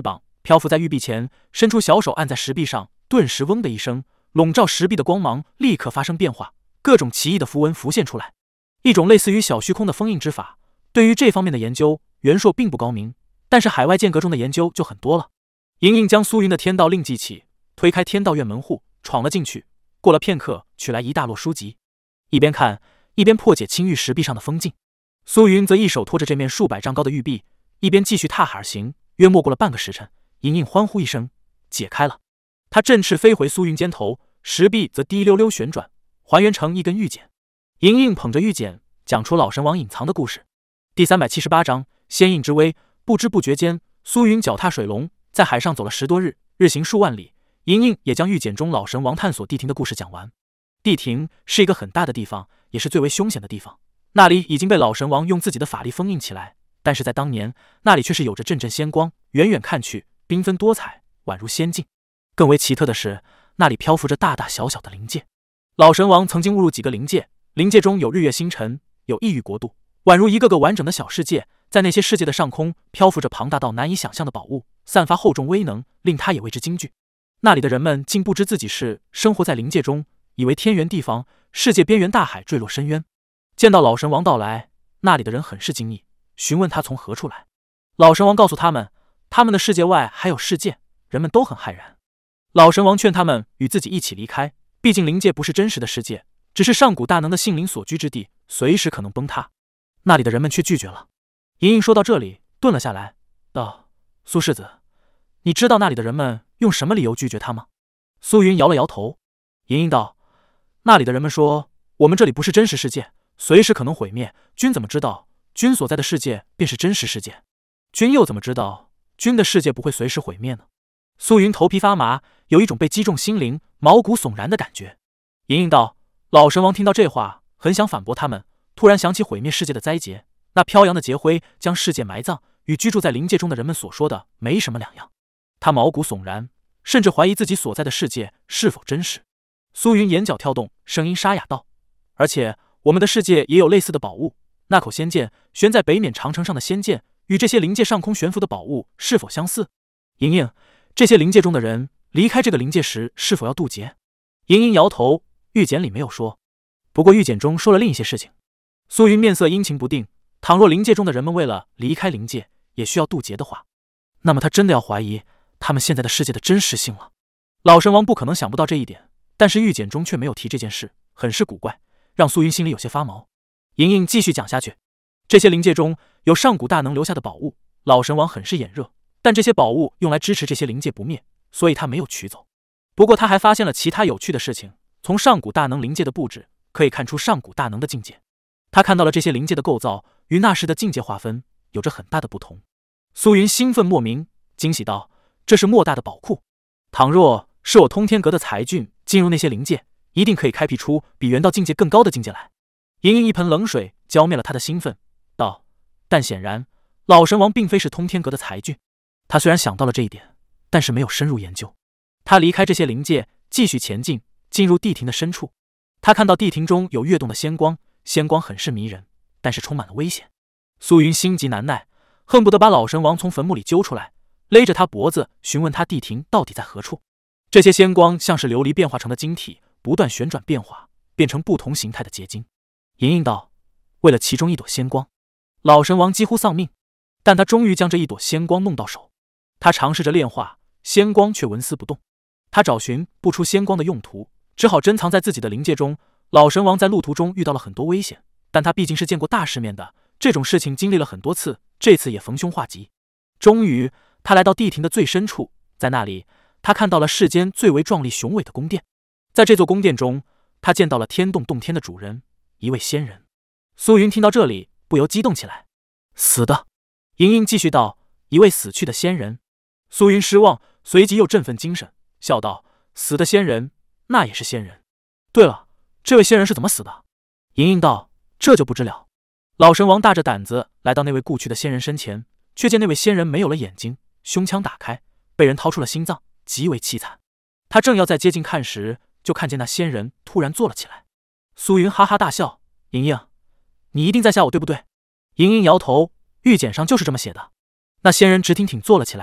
漂浮在玉壁前，伸出小手按在石壁上，顿时嗡的一声，笼罩石壁的光芒立刻发生变化，各种奇异的符文浮现出来，一种类似于小虚空的封印之法。对于这方面的研究，袁硕并不高明，但是海外剑阁中的研究就很多了。莹莹将苏云的天道令记起，推开天道院门户，闯了进去。过了片刻，取来一大摞书籍，一边看一边破解青玉石壁上的封禁。苏云则一手托着这面数百丈高的玉壁，一边继续踏海而行。约莫过了半个时辰，莹莹欢呼一声，解开了。她振翅飞回苏云肩头，石壁则滴溜溜旋转，还原成一根玉简。莹莹捧着玉简，讲出老神王隐藏的故事。第378章仙印之威。不知不觉间，苏云脚踏水龙，在海上走了10多日，日行数万里。莹莹也将玉简中老神王探索地庭的故事讲完。地庭是一个很大的地方，也是最为凶险的地方。那里已经被老神王用自己的法力封印起来，但是在当年，那里却是有着阵阵仙光，远远看去缤纷多彩，宛如仙境。更为奇特的是，那里漂浮着大大小小的灵界。老神王曾经误入几个灵界，灵界中有日月星辰，有异域国度，宛如一个个完整的小世界。在那些世界的上空，漂浮着庞大到难以想象的宝物，散发厚重威能，令他也为之惊惧。那里的人们竟不知自己是生活在灵界中，以为天圆地方，世界边缘大海坠落深渊。见到老神王到来，那里的人很是惊异，询问他从何处来。老神王告诉他们，他们的世界外还有世界，人们都很骇然。老神王劝他们与自己一起离开，毕竟灵界不是真实的世界，只是上古大能的性灵所居之地，随时可能崩塌。那里的人们却拒绝了。莹莹说到这里，顿了下来，道：“苏世子，你知道那里的人们用什么理由拒绝他吗？”苏云摇了摇头。莹莹道：“那里的人们说，我们这里不是真实世界，随时可能毁灭。君怎么知道君所在的世界便是真实世界？君又怎么知道君的世界不会随时毁灭呢？”苏云头皮发麻，有一种被击中心灵、毛骨悚然的感觉。莹莹道：“老神王听到这话，很想反驳他们，突然想起毁灭世界的灾劫。那飘扬的劫灰将世界埋葬，与居住在灵界中的人们所说的没什么两样。他毛骨悚然，甚至怀疑自己所在的世界是否真实。”苏云眼角跳动，声音沙哑道：“而且我们的世界也有类似的宝物，那口仙剑悬在北冕长城上的仙剑，与这些灵界上空悬浮的宝物是否相似？莹莹，这些灵界中的人离开这个灵界时是否要渡劫？”莹莹摇头，玉简里没有说，不过玉简中说了另一些事情。苏云面色阴晴不定，倘若灵界中的人们为了离开灵界也需要渡劫的话，那么他真的要怀疑他们现在的世界的真实性了。老神王不可能想不到这一点，但是玉简中却没有提这件事，很是古怪，让苏云心里有些发毛。莹莹继续讲下去，这些灵界中有上古大能留下的宝物，老神王很是眼热，但这些宝物用来支持这些灵界不灭，所以他没有取走。不过他还发现了其他有趣的事情，从上古大能灵界的布置可以看出上古大能的境界。他看到了这些灵界的构造与那时的境界划分有着很大的不同。苏云兴奋莫名，惊喜道：“这是莫大的宝库，倘若是我通天阁的才俊进入那些灵界，一定可以开辟出比元道境界更高的境界来。”莹莹一盆冷水浇灭了他的兴奋，道：“但显然老神王并非是通天阁的才俊。他虽然想到了这一点，但是没有深入研究。”他离开这些灵界，继续前进，进入地庭的深处。他看到地庭中有跃动的仙光，仙光很是迷人，但是充满了危险。苏云心急难耐，恨不得把老神王从坟墓里揪出来，勒着他脖子询问他地庭到底在何处。这些仙光像是琉璃变化成的晶体，不断旋转变化，变成不同形态的结晶。莹莹道：“为了其中一朵仙光，老神王几乎丧命，但他终于将这一朵仙光弄到手。他尝试着炼化，仙光却纹丝不动。他找寻不出仙光的用途，只好珍藏在自己的灵界中。老神王在路途中遇到了很多危险，但他毕竟是见过大世面的，这种事情经历了很多次，这次也逢凶化吉。终于他来到地庭的最深处，在那里他看到了世间最为壮丽雄伟的宫殿。在这座宫殿中，他见到了天动洞天的主人，一位仙人。苏云听到这里不由激动起来。死的。莹莹继续道：“一位死去的仙人。”苏云失望，随即又振奋精神，笑道：“死的仙人，那也是仙人。对了，这位仙人是怎么死的？”莹莹道：“这就不知了。”老神王大着胆子来到那位故去的仙人身前，却见那位仙人没有了眼睛，胸腔打开，被人掏出了心脏，极为凄惨。他正要再接近看时，就看见那仙人突然坐了起来。苏云哈哈大笑：“莹莹，你一定在吓我对不对？”莹莹摇头，玉简上就是这么写的。那仙人直挺挺坐了起来，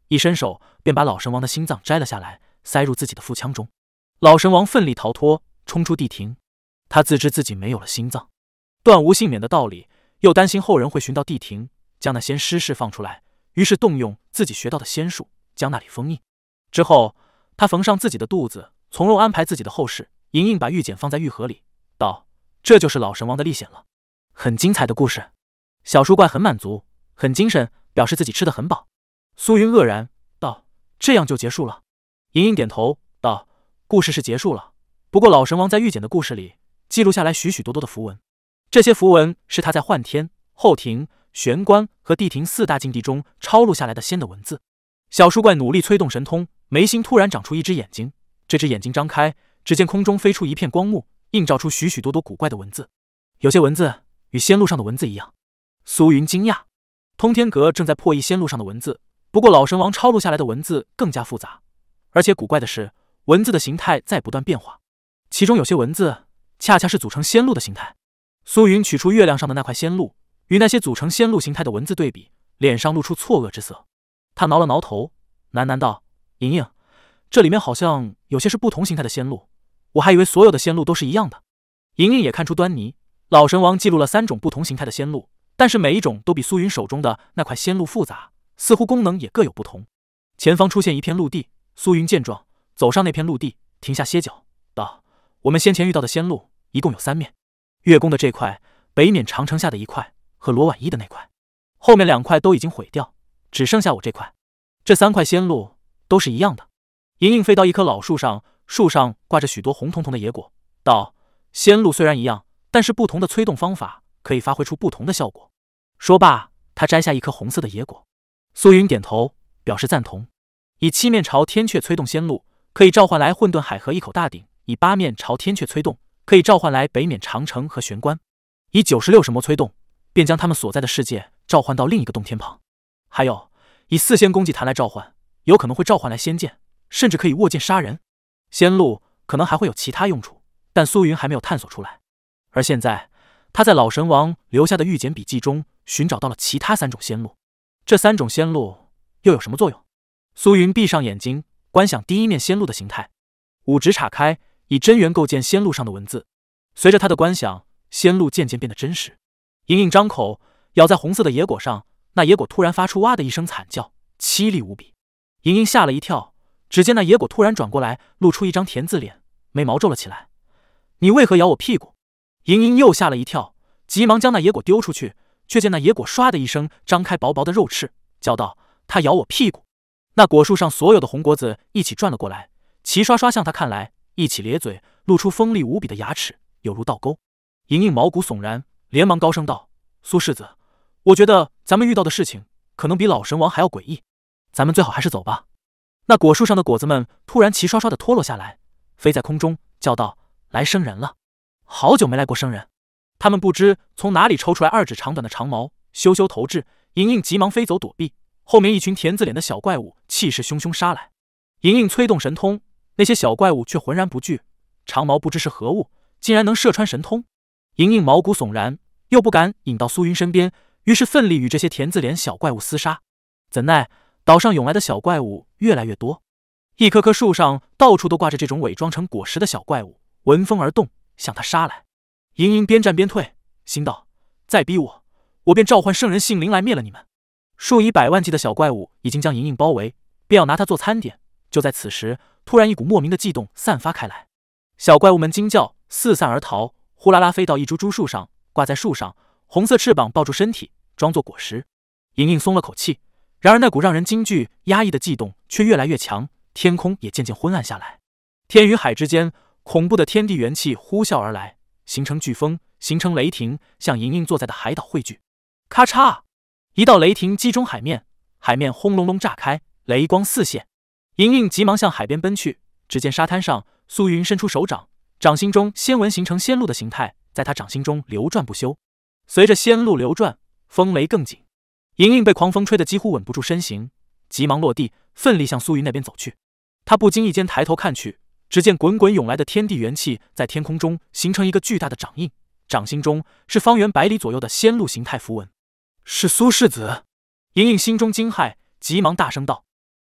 一伸手便把老神王的心脏摘了下来，塞入自己的腹腔中。老神王奋力逃脱，冲出地庭。他自知自己没有了心脏，断无幸免的道理，又担心后人会寻到地庭，将那仙尸释放出来，于是动用自己学到的仙术，将那里封印。之后，他缝上自己的肚子，从容安排自己的后事。莹莹把玉简放在玉盒里，道：“这就是老神王的历险了，很精彩的故事。”小树怪很满足，很精神，表示自己吃得很饱。苏云愕然道：“这样就结束了？”莹莹点头道：“故事是结束了，不过老神王在玉简的故事里记录下来许许多多的符文，这些符文是他在幻天、后庭、玄关和地庭4大禁地中抄录下来的仙的文字。”小树怪努力催动神通，眉心突然长出一只眼睛，这只眼睛张开，只见空中飞出一片光幕，映照出许许多多古怪的文字，有些文字与仙路上的文字一样。苏云惊讶，通天阁正在破译仙路上的文字，不过老神王抄录下来的文字更加复杂，而且古怪的是，文字的形态在不断变化，其中有些文字恰恰是组成仙路的形态。苏云取出月亮上的那块仙路，与那些组成仙路形态的文字对比，脸上露出错愕之色。他挠了挠头，喃喃道：“莹莹，这里面好像有些是不同形态的仙路，我还以为所有的仙路都是一样的。”莹莹也看出端倪，老神王记录了3种不同形态的仙路，但是每一种都比苏云手中的那块仙路复杂，似乎功能也各有不同。前方出现一片陆地，苏云见状，走上那片陆地，停下歇脚，道：“我们先前遇到的仙路一共有3面，月宫的这块，北冕长城下的一块，和罗婉一的那块，后面2块都已经毁掉，只剩下我这块。这3块仙路都是一样的。”莹莹飞到一棵老树上，树上挂着许多红彤彤的野果，道：“仙路虽然一样，但是不同的催动方法可以发挥出不同的效果。”说罢，他摘下一颗红色的野果。苏云点头表示赞同。以7面朝天阙催动仙路，可以召唤来混沌海河一口大鼎；以8面朝天阙催动，可以召唤来北冕长城和玄关；以96神魔催动，便将他们所在的世界召唤到另一个洞天旁。还有以4仙攻击坛来召唤，有可能会召唤来仙剑，甚至可以握剑杀人。仙路可能还会有其他用处，但苏云还没有探索出来。而现在，他在老神王留下的玉简笔记中寻找到了其他3种仙路。这3种仙路又有什么作用？苏云闭上眼睛，观想第1面仙路的形态，五指岔开，以真元构建仙路上的文字。随着他的观想，仙路渐渐变得真实。莹莹张口咬在红色的野果上，那野果突然发出哇的一声惨叫，凄厉无比。莹莹吓了一跳，只见那野果突然转过来，露出一张田字脸，眉毛皱了起来。“你为何咬我屁股？”莹莹又吓了一跳，急忙将那野果丢出去，却见那野果唰的一声张开薄薄的肉翅，叫道：“他咬我屁股！”那果树上所有的红果子一起转了过来，齐刷刷向他看来，一起咧嘴，露出锋利无比的牙齿，有如倒钩。莹莹毛骨悚然，连忙高声道：“苏世子，我觉得咱们遇到的事情可能比老神王还要诡异，咱们最好还是走吧。”那果树上的果子们突然齐刷刷的脱落下来，飞在空中，叫道：“来生人了！好久没来过生人。”他们不知从哪里抽出来2指长短的长矛，羞羞投掷。莹莹急忙飞走躲避，后面一群田字脸的小怪物气势汹汹杀来。莹莹催动神通，那些小怪物却浑然不惧，长矛不知是何物，竟然能射穿神通。莹莹毛骨悚然，又不敢引到苏云身边，于是奋力与这些田字脸小怪物厮杀。怎奈岛上涌来的小怪物越来越多，一棵棵树上到处都挂着这种伪装成果实的小怪物，闻风而动，向他杀来。莹莹边战边退，心道：再逼我，我便召唤圣人性灵来灭了你们。数以百万计的小怪物已经将莹莹包围，便要拿它做餐点。就在此时，突然一股莫名的悸动散发开来，小怪物们惊叫，四散而逃，呼啦啦飞到一株株树上，挂在树上，红色翅膀抱住身体，装作果实。莹莹松了口气，然而那股让人惊惧压抑的悸动却越来越强，天空也渐渐昏暗下来。天与海之间，恐怖的天地元气呼啸而来，形成飓风，形成雷霆，向莹莹坐在的海岛汇聚。咔嚓，一道雷霆击中海面，海面轰隆隆炸开，雷光四现。莹莹急忙向海边奔去，只见沙滩上，苏云伸出手掌，掌心中仙纹形成仙路的形态，在他掌心中流转不休。随着仙路流转，风雷更紧。莹莹被狂风吹得几乎稳不住身形，急忙落地，奋力向苏云那边走去。他不经意间抬头看去，只见滚滚涌来的天地元气在天空中形成一个巨大的掌印，掌心中是方圆100里左右的仙路形态符文。是苏世子！莹莹心中惊骇，急忙大声道。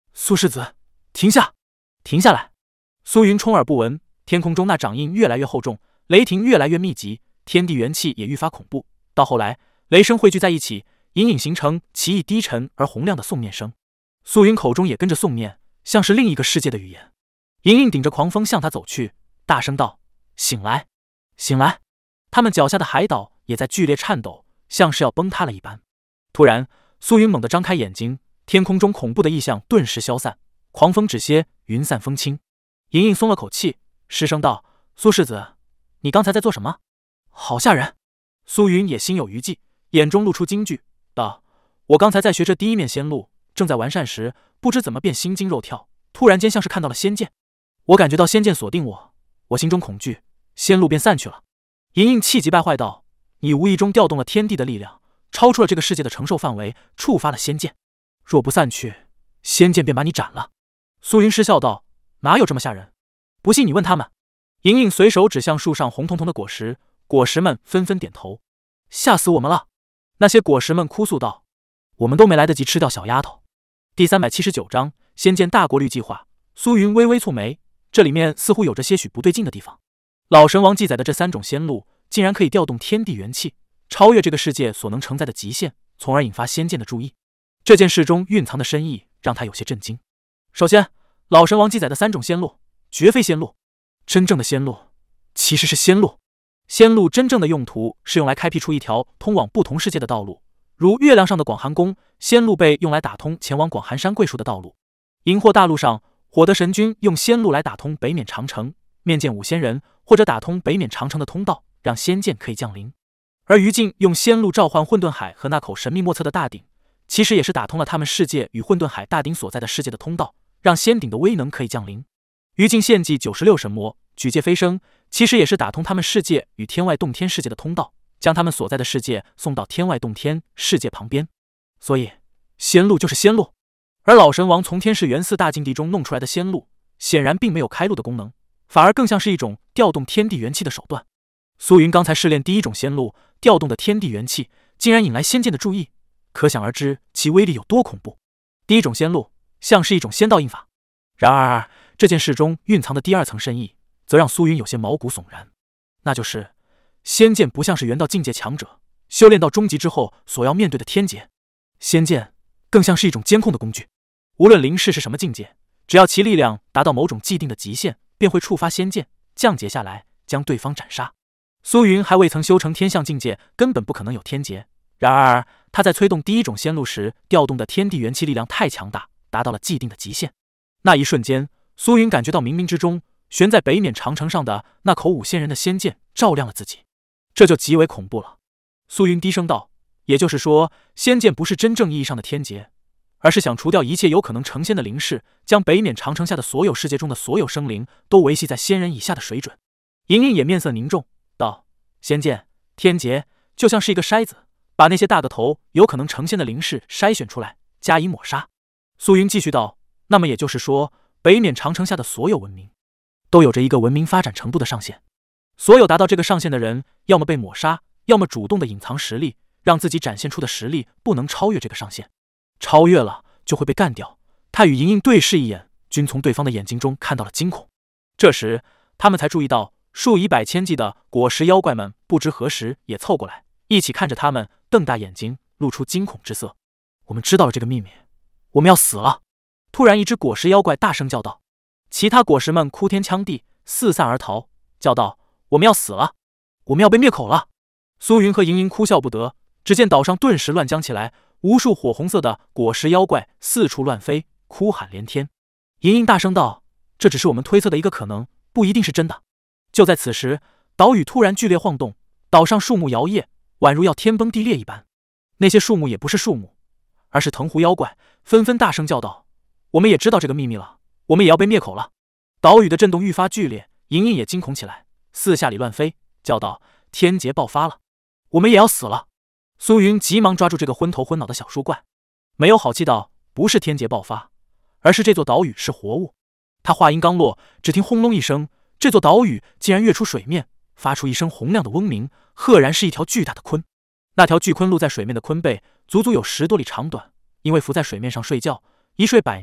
苏世子，停下！停下来！苏云充耳不闻，天空中那掌印越来越厚重，雷霆越来越密集，天地元气也愈发恐怖。到后来，雷声汇聚在一起，隐隐形成奇异低沉而洪亮的诵念声。苏云口中也跟着诵念，像是另一个世界的语言。莹莹顶着狂风向他走去，大声道：“醒来，醒来！”他们脚下的海岛也在剧烈颤抖，像是要崩塌了一般。突然，苏云猛地张开眼睛，天空中恐怖的异象顿时消散，狂风止歇，云散风轻。莹莹松了口气，失声道：“苏世子，你刚才在做什么？好吓人！”苏云也心有余悸，眼中露出惊惧，道：“我刚才在学这第一面仙路，正在完善时，不知怎么便心惊肉跳，突然间像是看到了仙剑，我感觉到仙剑锁定我，我心中恐惧，仙路便散去了。”莹莹气急败坏道：“你无意中调动了天地的力量，超出了这个世界的承受范围，触发了仙剑。若不散去，仙剑便把你斩了。”苏云失笑道：“哪有这么吓人？不信你问他们。”莹莹随手指向树上红彤彤的果实，果实们纷纷点头。吓死我们了！那些果实们哭诉道：“我们都没来得及吃掉小丫头。”第379章仙剑大过滤计划。苏云微微蹙眉，这里面似乎有着些许不对劲的地方。老神王记载的这3种仙路，竟然可以调动天地元气，超越这个世界所能承载的极限，从而引发仙剑的注意。这件事中蕴藏的深意让他有些震惊。首先，老神王记载的3种仙路绝非仙路，真正的仙路其实是仙路。仙路真正的用途是用来开辟出一条通往不同世界的道路，如月亮上的广寒宫，仙路被用来打通前往广寒山桂树的道路。荧惑大陆上，火德神君用仙路来打通北冕长城，面见五仙人，或者打通北冕长城的通道，让仙剑可以降临。而于禁用仙路召唤混沌海和那口神秘莫测的大鼎，其实也是打通了他们世界与混沌海大鼎所在的世界的通道，让仙鼎的威能可以降临。于禁献祭96神魔，举界飞升，其实也是打通他们世界与天外洞天世界的通道，将他们所在的世界送到天外洞天世界旁边。所以仙路就是仙路。而老神王从天世元4大禁地中弄出来的仙路，显然并没有开路的功能，反而更像是一种调动天地元气的手段。苏云刚才试炼第1种仙路，调动的天地元气竟然引来仙剑的注意，可想而知其威力有多恐怖。第1种仙路像是一种仙道印法，然而这件事中蕴藏的第2层深意，则让苏云有些毛骨悚然。那就是仙剑不像是元道境界强者修炼到终极之后所要面对的天劫，仙剑更像是一种监控的工具。无论灵士是什么境界，只要其力量达到某种既定的极限，便会触发仙剑，降劫下来，将对方斩杀。苏云还未曾修成天象境界，根本不可能有天劫。然而他在催动第1种仙路时，调动的天地元气力量太强大，达到了既定的极限。那一瞬间，苏云感觉到冥冥之中悬在北冕长城上的那口五仙人的仙剑照亮了自己，这就极为恐怖了。苏云低声道：“也就是说，仙剑不是真正意义上的天劫，而是想除掉一切有可能成仙的灵士，将北冕长城下的所有世界中的所有生灵都维系在仙人以下的水准。”莹莹也面色凝重道：“仙剑、天劫就像是一个筛子，把那些大个头有可能成仙的灵士筛选出来，加以抹杀。”苏云继续道：“那么也就是说，北冕长城下的所有文明都有着一个文明发展程度的上限，所有达到这个上限的人，要么被抹杀，要么主动的隐藏实力，让自己展现出的实力不能超越这个上限，超越了就会被干掉。”他与莹莹对视一眼，均从对方的眼睛中看到了惊恐。这时他们才注意到数以百千计的果实妖怪们不知何时也凑过来，一起看着他们，瞪大眼睛，露出惊恐之色。“我们知道了这个秘密，我们要死了！”突然一只果实妖怪大声叫道，其他果实们哭天抢地，四散而逃，叫道：“我们要死了，我们要被灭口了！”苏云和莹莹哭笑不得，只见岛上顿时乱僵起来，无数火红色的果实妖怪四处乱飞，哭喊连天。莹莹大声道：“这只是我们推测的一个可能，不一定是真的。”就在此时，岛屿突然剧烈晃动，岛上树木摇曳，宛如要天崩地裂一般。那些树木也不是树木，而是藤壶妖怪，纷纷大声叫道：“我们也知道这个秘密了，我们也要被灭口了！”岛屿的震动愈发剧烈，莹莹也惊恐起来，四下里乱飞，叫道：“天劫爆发了，我们也要死了！”苏云急忙抓住这个昏头昏脑的小树怪，没有好气道：“不是天劫爆发，而是这座岛屿是活物。”他话音刚落，只听轰隆一声，这座岛屿竟然跃出水面，发出一声洪亮的嗡鸣，赫然是一条巨大的鲲。那条巨鲲露在水面的鲲背足足有10多里长短，因为浮在水面上睡觉，一睡100年，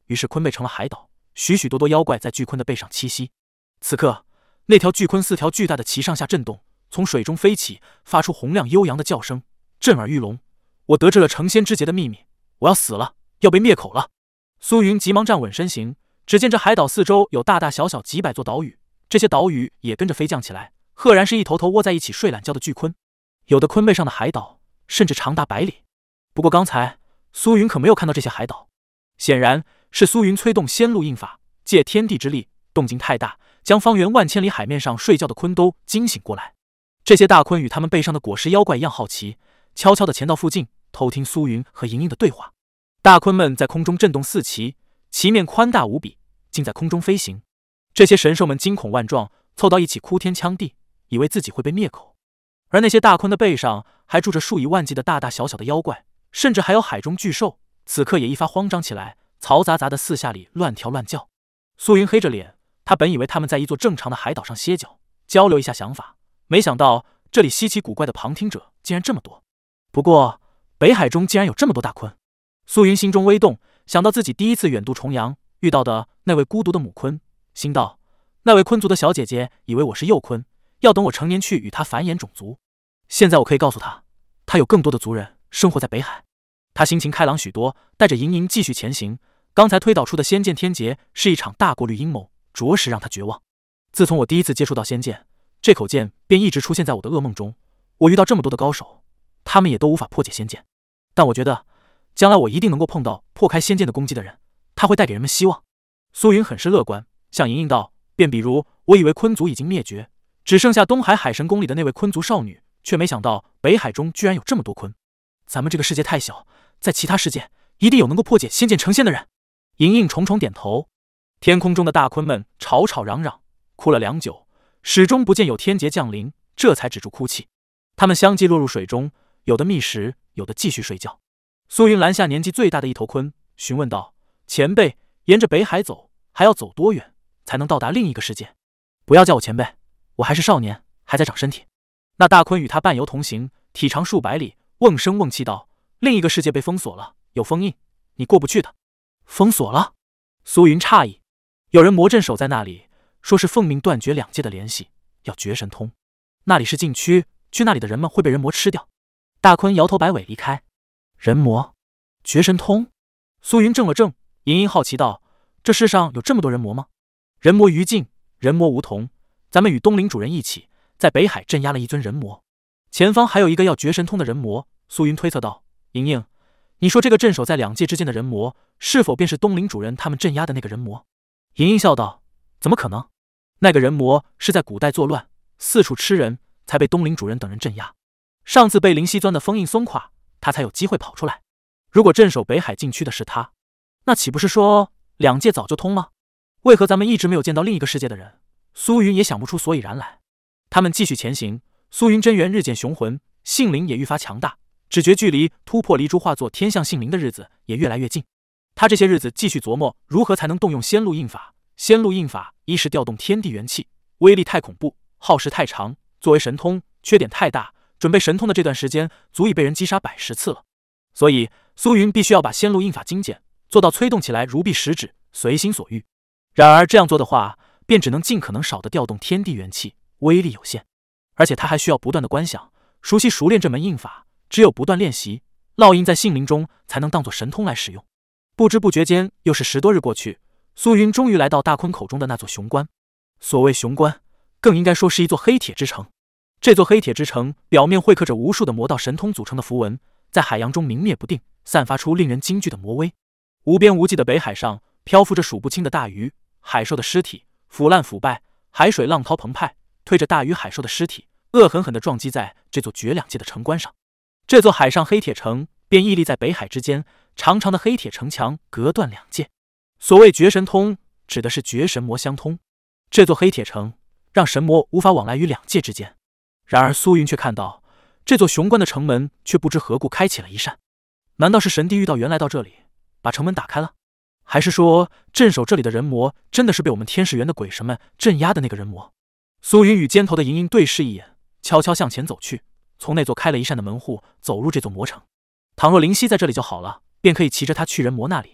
于是鲲背成了海岛，许许多多妖怪在巨鲲的背上栖息。此刻，那条巨鲲4条巨大的鳍上下震动，从水中飞起，发出洪亮悠扬的叫声，震耳欲聋。我得知了成仙之劫的秘密，我要死了，要被灭口了。苏云急忙站稳身形，只见这海岛四周有大大小小几百座岛屿，这些岛屿也跟着飞降起来，赫然是一头头窝在一起睡懒觉的巨鲲。有的鲲背上的海岛甚至长达100里。不过刚才苏云可没有看到这些海岛，显然是苏云催动仙路印法，借天地之力，动静太大，将方圆万千里海面上睡觉的鲲都惊醒过来。这些大鲲与他们背上的果实妖怪一样好奇，悄悄地潜到附近，偷听苏云和莹莹的对话。大鲲们在空中震动4鳍，鳍面宽大无比，竟在空中飞行。这些神兽们惊恐万状，凑到一起哭天抢地，以为自己会被灭口。而那些大鲲的背上还住着数以万计的大大小小的妖怪，甚至还有海中巨兽，此刻也一发慌张起来，嘈杂杂的四下里乱跳乱叫。苏云黑着脸，他本以为他们在一座正常的海岛上歇脚，交流一下想法，没想到这里稀奇古怪的旁听者竟然这么多。不过北海中竟然有这么多大鲲，苏云心中微动，想到自己第一次远渡重洋遇到的那位孤独的母鲲，心道：那位鲲族的小姐姐以为我是幼鲲，要等我成年去与她繁衍种族。现在我可以告诉她，她有更多的族人生活在北海。他心情开朗许多，带着莹莹继续前行。刚才推导出的仙剑天劫是一场大过滤阴谋，着实让他绝望。自从我第一次接触到仙剑，这口剑便一直出现在我的噩梦中。我遇到这么多的高手，他们也都无法破解仙剑，但我觉得将来我一定能够碰到破开仙剑的攻击的人，他会带给人们希望。苏云很是乐观，向莹莹道：便比如我以为鲲族已经灭绝，只剩下东海海神宫里的那位鲲族少女，却没想到北海中居然有这么多鲲。咱们这个世界太小，在其他世界一定有能够破解仙剑成仙的人。莹莹重重点头。天空中的大鲲们吵吵嚷嚷，哭了良久，始终不见有天劫降临，这才止住哭泣。他们相继落入水中，有的觅食，有的继续睡觉。苏云拦下年纪最大的一头鲲，询问道：前辈，沿着北海走，还要走多远才能到达另一个世界？不要叫我前辈，我还是少年，还在长身体。那大鲲与他伴游同行，体长数百里，瓮声瓮气道：另一个世界被封锁了，有封印，你过不去的。封锁了？苏云诧异。有人魔阵守在那里，说是奉命断绝两界的联系，要绝神通。那里是禁区，去那里的人们会被人魔吃掉。大鲲摇头摆尾离开。人魔？绝神通？苏云怔了怔，莹莹好奇道：这世上有这么多人魔吗？人魔于境，人魔无同。咱们与东陵主人一起，在北海镇压了一尊人魔，前方还有一个要绝神通的人魔。苏云推测道：莹莹，你说这个镇守在两界之间的人魔，是否便是东陵主人他们镇压的那个人魔？莹莹笑道：怎么可能？那个人魔是在古代作乱，四处吃人，才被东陵主人等人镇压。上次被灵犀钻的封印松垮，他才有机会跑出来。如果镇守北海禁区的是他，那岂不是说两界早就通了？为何咱们一直没有见到另一个世界的人？苏云也想不出所以然来。他们继续前行，苏云真元日渐雄浑，性灵也愈发强大，只觉距离突破离珠化作天象性灵的日子也越来越近。他这些日子继续琢磨如何才能动用仙路印法。仙路印法一是调动天地元气，威力太恐怖，耗时太长，作为神通缺点太大，准备神通的这段时间足以被人击杀100、10次了。所以苏云必须要把仙路印法精简，做到催动起来如臂使指，随心所欲。然而这样做的话，便只能尽可能少的调动天地元气，威力有限。而且他还需要不断的观想，熟悉熟练这门印法，只有不断练习，烙印在性灵中，才能当作神通来使用。不知不觉间又是10多日过去，苏云终于来到大鲲口中的那座雄关。所谓雄关，更应该说是一座黑铁之城。这座黑铁之城表面绘刻着无数的魔道神通组成的符文，在海洋中明灭不定，散发出令人惊惧的魔威。无边无际的北海上漂浮着数不清的大鱼、海兽的尸体，腐烂腐败，海水浪涛澎湃，推着大鱼海兽的尸体，恶狠狠地撞击在这座绝两界的城关上。这座海上黑铁城便屹立在北海之间，长长的黑铁城墙隔断两界。所谓绝神通，指的是绝神魔相通。这座黑铁城让神魔无法往来于两界之间。然而苏云却看到，这座雄关的城门却不知何故开启了一扇。难道是神帝遇到缘来到这里，把城门打开了？还是说镇守这里的人魔真的是被我们天使园的鬼神们镇压的那个人魔？苏云与肩头的莹莹对视一眼，悄悄向前走去，从那座开了一扇的门户走入这座魔城。倘若灵犀在这里就好了，便可以骑着他去人魔那里。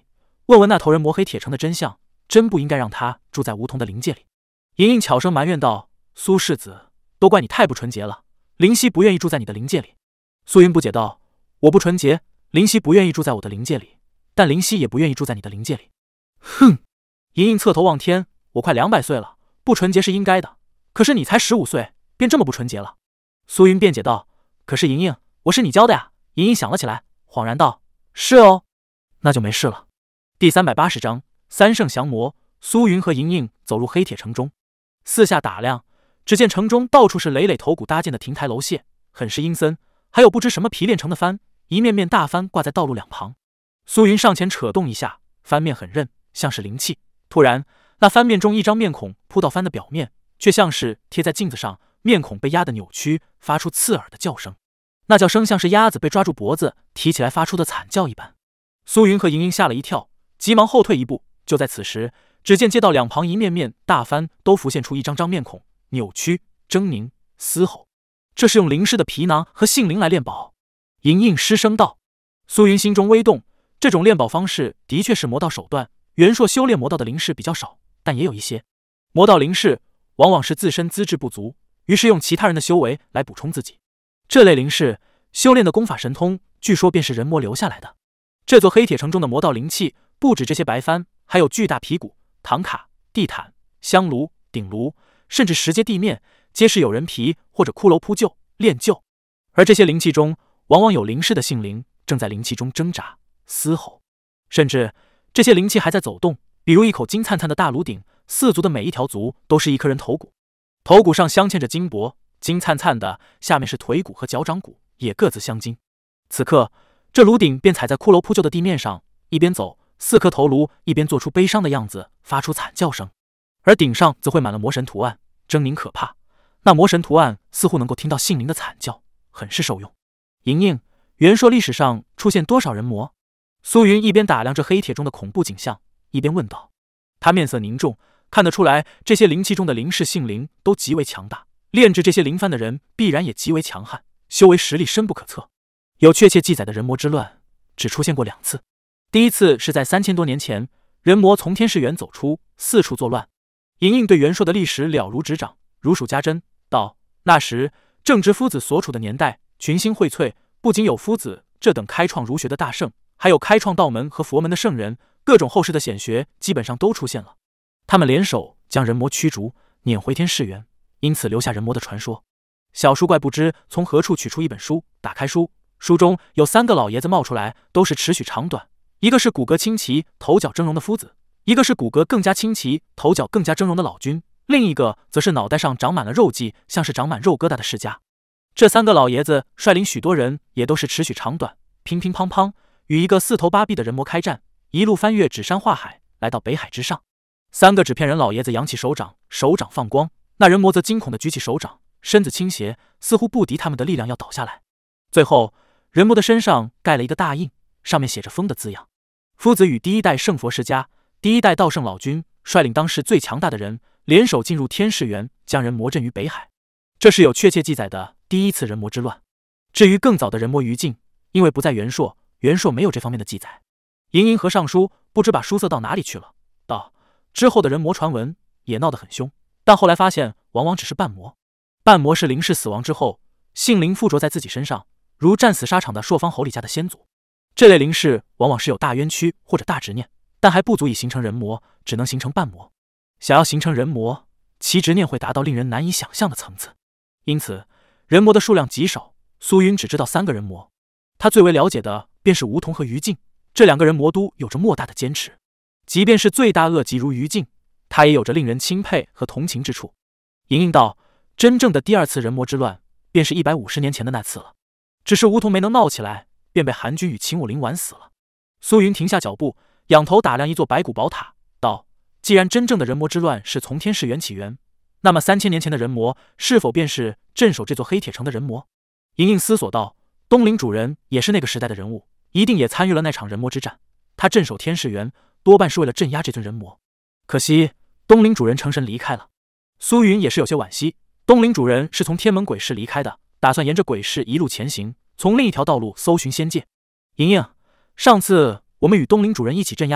问问那头人魔黑铁城的真相，真不应该让他住在梧桐的灵界里。莹莹悄声埋怨道：“苏世子，都怪你太不纯洁了，灵犀不愿意住在你的灵界里。”苏云不解道：“我不纯洁，灵犀不愿意住在我的灵界里，但灵犀也不愿意住在你的灵界里。”哼！莹莹侧头望天：“我快200岁了，不纯洁是应该的，可是你才15岁，便这么不纯洁了。”苏云辩解道：“可是莹莹，我是你教的呀。”莹莹想了起来，恍然道：“是哦，那就没事了。”第380章三圣降魔。苏云和莹莹走入黑铁城中，四下打量，只见城中到处是累累头骨搭建的亭台楼榭，很是阴森，还有不知什么皮炼成的幡，一面面大幡挂在道路两旁。苏云上前扯动一下，幡面很韧，像是灵气。突然，那幡面中一张面孔扑到幡的表面，却像是贴在镜子上，面孔被压得扭曲，发出刺耳的叫声。那叫声像是鸭子被抓住脖子提起来发出的惨叫一般。苏云和莹莹吓了一跳，急忙后退一步。就在此时，只见街道两旁一面面大幡都浮现出一张张面孔，扭曲、狰狞、嘶吼。这是用灵尸的皮囊和性灵来炼宝。莹莹失声道。苏云心中微动，这种炼宝方式的确是魔道手段。元朔修炼魔道的灵士比较少，但也有一些。魔道灵士往往是自身资质不足，于是用其他人的修为来补充自己。这类灵士修炼的功法神通，据说便是人魔留下来的。这座黑铁城中的魔道灵器，不止这些白幡，还有巨大皮鼓、唐卡、地毯、香炉、鼎炉，甚至石阶地面皆是有人皮或者骷髅铺就炼就。而这些灵气中，往往有灵士的性灵正在灵气中挣扎、嘶吼，甚至这些灵气还在走动。比如一口金灿灿的大炉鼎，四足的每一条足都是一颗人头骨，头骨上镶嵌着金箔，金灿灿的，下面是腿骨和脚掌骨，也各自镶金。此刻，这炉鼎便踩在骷髅铺就的地面上，一边走，4颗头颅一边做出悲伤的样子，发出惨叫声。而顶上则绘满了魔神图案，狰狞可怕。那魔神图案似乎能够听到性灵的惨叫，很是受用。莹莹，元朔历史上出现多少人魔？苏云一边打量着黑铁中的恐怖景象，一边问道。他面色凝重，看得出来，这些灵气中的灵士性灵都极为强大，炼制这些灵幡的人必然也极为强悍，修为实力深不可测。有确切记载的人魔之乱，只出现过2次。第一次是在3000多年前，人魔从天士园走出，四处作乱。莹莹对元朔的历史了如指掌，如数家珍，道：那时正值夫子所处的年代，群星荟萃，不仅有夫子这等开创儒学的大圣，还有开创道门和佛门的圣人，各种后世的显学基本上都出现了。他们联手将人魔驱逐，撵回天士园，因此留下人魔的传说。小书怪不知从何处取出一本书，打开书，书中有3个老爷子冒出来，都是尺许长短，一个是骨骼清奇、头角峥嵘的夫子，一个是骨骼更加清奇、头角更加峥嵘的老君，另一个则是脑袋上长满了肉髻，像是长满肉疙瘩的世家。这3个老爷子率领许多人，也都是尺许长短，乒乒乓乓，与一个4头8臂的人魔开战，一路翻越纸山画海，来到北海之上。3个纸片人老爷子扬起手掌，手掌放光，那人魔则惊恐地举起手掌，身子倾斜，似乎不敌他们的力量要倒下来。最后，人魔的身上盖了一个大印，上面写着风的字样。夫子与第1代圣佛世家、第1代道圣老君率领当时最强大的人，联手进入天士园，将人魔镇于北海。这是有确切记载的第1次人魔之乱。至于更早的人魔余烬，因为不在元朔，元朔没有这方面的记载。莹莹和尚书不知把书塞到哪里去了，道：之后的人魔传闻也闹得很凶，但后来发现往往只是半魔。半魔是灵士死亡之后，性灵附着在自己身上，如战死沙场的朔方侯李家的先祖。这类灵士往往是有大冤屈或者大执念，但还不足以形成人魔，只能形成半魔。想要形成人魔，其执念会达到令人难以想象的层次。因此，人魔的数量极少。苏云只知道3个人魔，他最为了解的便是梧桐和余烬，这2个人魔都有着莫大的坚持。即便是罪大恶极如余烬，他也有着令人钦佩和同情之处。莹莹道：真正的第2次人魔之乱，便是150年前的那次了。只是梧桐没能闹起来，便被韩军与秦武灵玩死了。苏云停下脚步，仰头打量一座白骨宝塔，道：既然真正的人魔之乱是从天士园起源，那么3000年前的人魔是否便是镇守这座黑铁城的人魔？莹莹思索道：东陵主人也是那个时代的人物，一定也参与了那场人魔之战。他镇守天士园，多半是为了镇压这尊人魔。可惜东陵主人成神离开了。苏云也是有些惋惜，东陵主人是从天门鬼市离开的，打算沿着鬼市一路前行，从另一条道路搜寻仙界。莹莹，上次我们与东陵主人一起镇压的，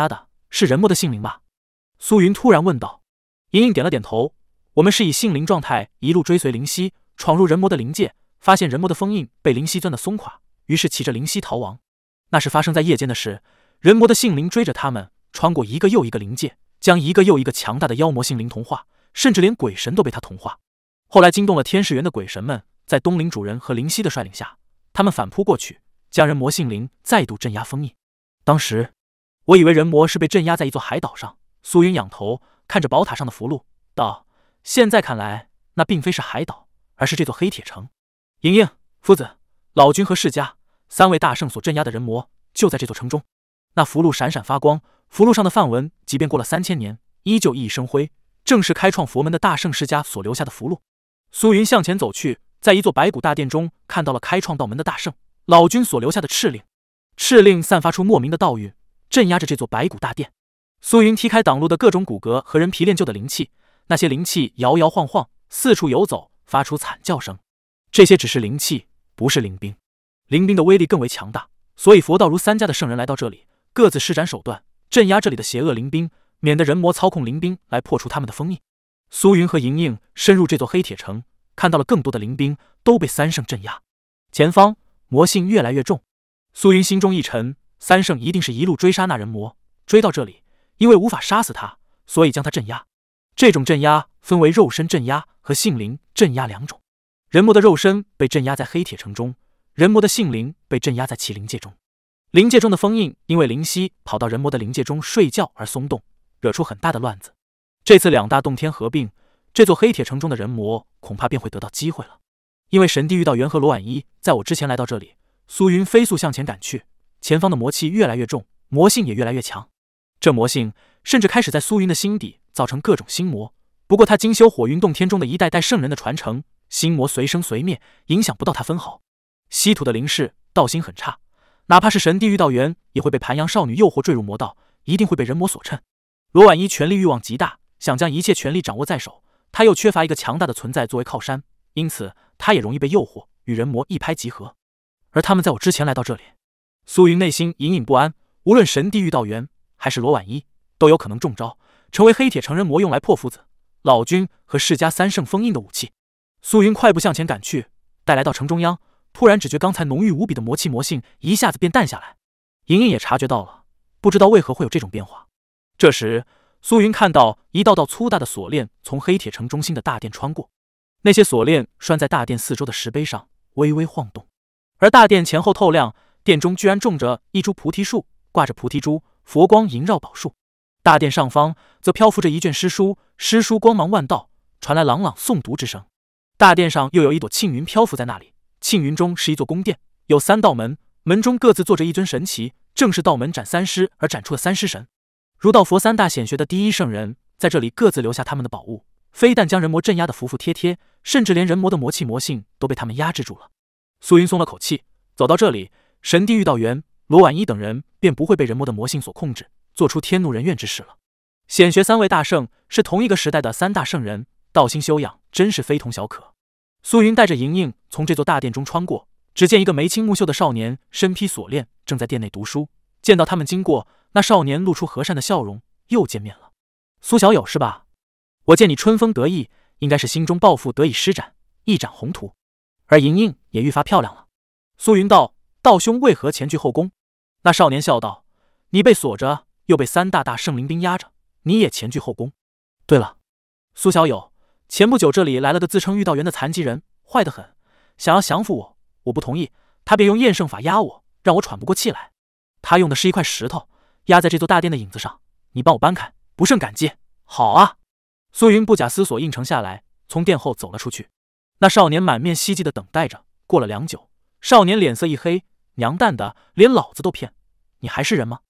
是人魔的性灵吧？苏云突然问道。莹莹点了点头，我们是以性灵状态一路追随灵犀，闯入人魔的灵界，发现人魔的封印被灵犀钻得松垮，于是骑着灵犀逃亡。那是发生在夜间的事，人魔的性灵追着他们，穿过一个又一个灵界，将一个又一个强大的妖魔性灵同化，甚至连鬼神都被他同化。后来惊动了天使园的鬼神们，在东陵主人和灵犀的率领下，他们反扑过去，将人魔性灵再度镇压封印。当时我以为人魔是被镇压在一座海岛上。苏云仰头看着宝塔上的符箓，道：现在看来，那并非是海岛，而是这座黑铁城。莹莹夫子，老君和世家3位大圣所镇压的人魔就在这座城中。那符箓闪闪发光，符箓上的梵文即便过了3000年，依旧熠熠生辉，正是开创佛门的大圣世家所留下的符箓。苏云向前走去，在一座白骨大殿中看到了开创道门的大圣老君所留下的敕令。敕令散发出莫名的道韵，镇压着这座白骨大殿。苏云踢开挡路的各种骨骼和人皮炼就的灵气，那些灵气摇摇晃晃，四处游走，发出惨叫声。这些只是灵气，不是灵兵。灵兵的威力更为强大，所以佛道如3家的圣人来到这里，各自施展手段，镇压这里的邪恶灵兵，免得人魔操控灵兵来破除他们的封印。苏云和莹莹深入这座黑铁城，看到了更多的灵兵都被3圣镇压，前方魔性越来越重。苏云心中一沉，3圣一定是一路追杀那人魔，追到这里，因为无法杀死他，所以将他镇压。这种镇压分为肉身镇压和性灵镇压2种。人魔的肉身被镇压在黑铁城中，人魔的性灵被镇压在其灵界中。灵界中的封印因为灵犀跑到人魔的灵界中睡觉而松动，惹出很大的乱子。这次2大洞天合并，这座黑铁城中的人魔恐怕便会得到机会了。因为神帝遇到元和罗婉一在我之前来到这里，苏云飞速向前赶去，前方的魔气越来越重，魔性也越来越强。这魔性甚至开始在苏云的心底造成各种心魔，不过他精修火云洞天中的一代代圣人的传承，心魔随生随灭，影响不到他分毫。稀土的灵士道心很差，哪怕是神帝遇到元，也会被盘阳少女诱惑坠入魔道，一定会被人魔所趁。罗婉一权力欲望极大，想将一切权力掌握在手，他又缺乏一个强大的存在作为靠山，因此他也容易被诱惑，与人魔一拍即合。而他们在我之前来到这里，苏云内心隐隐不安，无论神帝遇到元还是罗婉一，都有可能中招，成为黑铁城人魔用来破夫子、老君和世家3圣封印的武器。苏云快步向前赶去，待来到城中央，突然只觉刚才浓郁无比的魔气魔性一下子便淡下来。莹莹也察觉到了，不知道为何会有这种变化。这时苏云看到一道道粗大的锁链从黑铁城中心的大殿穿过，那些锁链拴在大殿4周的石碑上，微微晃动。而大殿前后透亮，殿中居然种着一株菩提树，挂着菩提珠，佛光萦绕宝树。大殿上方则漂浮着一卷诗书，诗书光芒万道，传来朗朗诵读之声。大殿上又有一朵庆云漂浮在那里，庆云中是一座宫殿，有3道门，门中各自坐着一尊神祇，正是道门斩3尸而斩出的3尸神。儒道佛3大显学的第一圣人在这里各自留下他们的宝物，非但将人魔镇压得服服帖帖，甚至连人魔的魔气魔性都被他们压制住了。苏云松了口气，走到这里，神帝遇到元、罗婉一等人便不会被人魔的魔性所控制，做出天怒人怨之事了。显学3位大圣是同一个时代的3大圣人，道心修养真是非同小可。苏云带着莹莹从这座大殿中穿过，只见一个眉清目秀的少年身披锁链，正在殿内读书。见到他们经过，那少年露出和善的笑容，又见面了。苏小友是吧？我见你春风得意，应该是心中抱负得以施展，一展宏图。而莹莹也愈发漂亮了。苏云道：道兄为何前去后宫？那少年笑道：你被锁着，又被3大圣灵兵压着，你也前去后宫。对了，苏小友，前不久这里来了个自称遇到元的残疾人，坏得很，想要降服我，我不同意，他便用厌胜法压我，让我喘不过气来。他用的是一块石头，压在这座大殿的影子上，你帮我搬开，不胜感激。好啊！苏云不假思索应承下来，从殿后走了出去。那少年满面希冀地等待着，过了良久，少年脸色一黑，娘蛋的，连老子都骗，你还是人吗？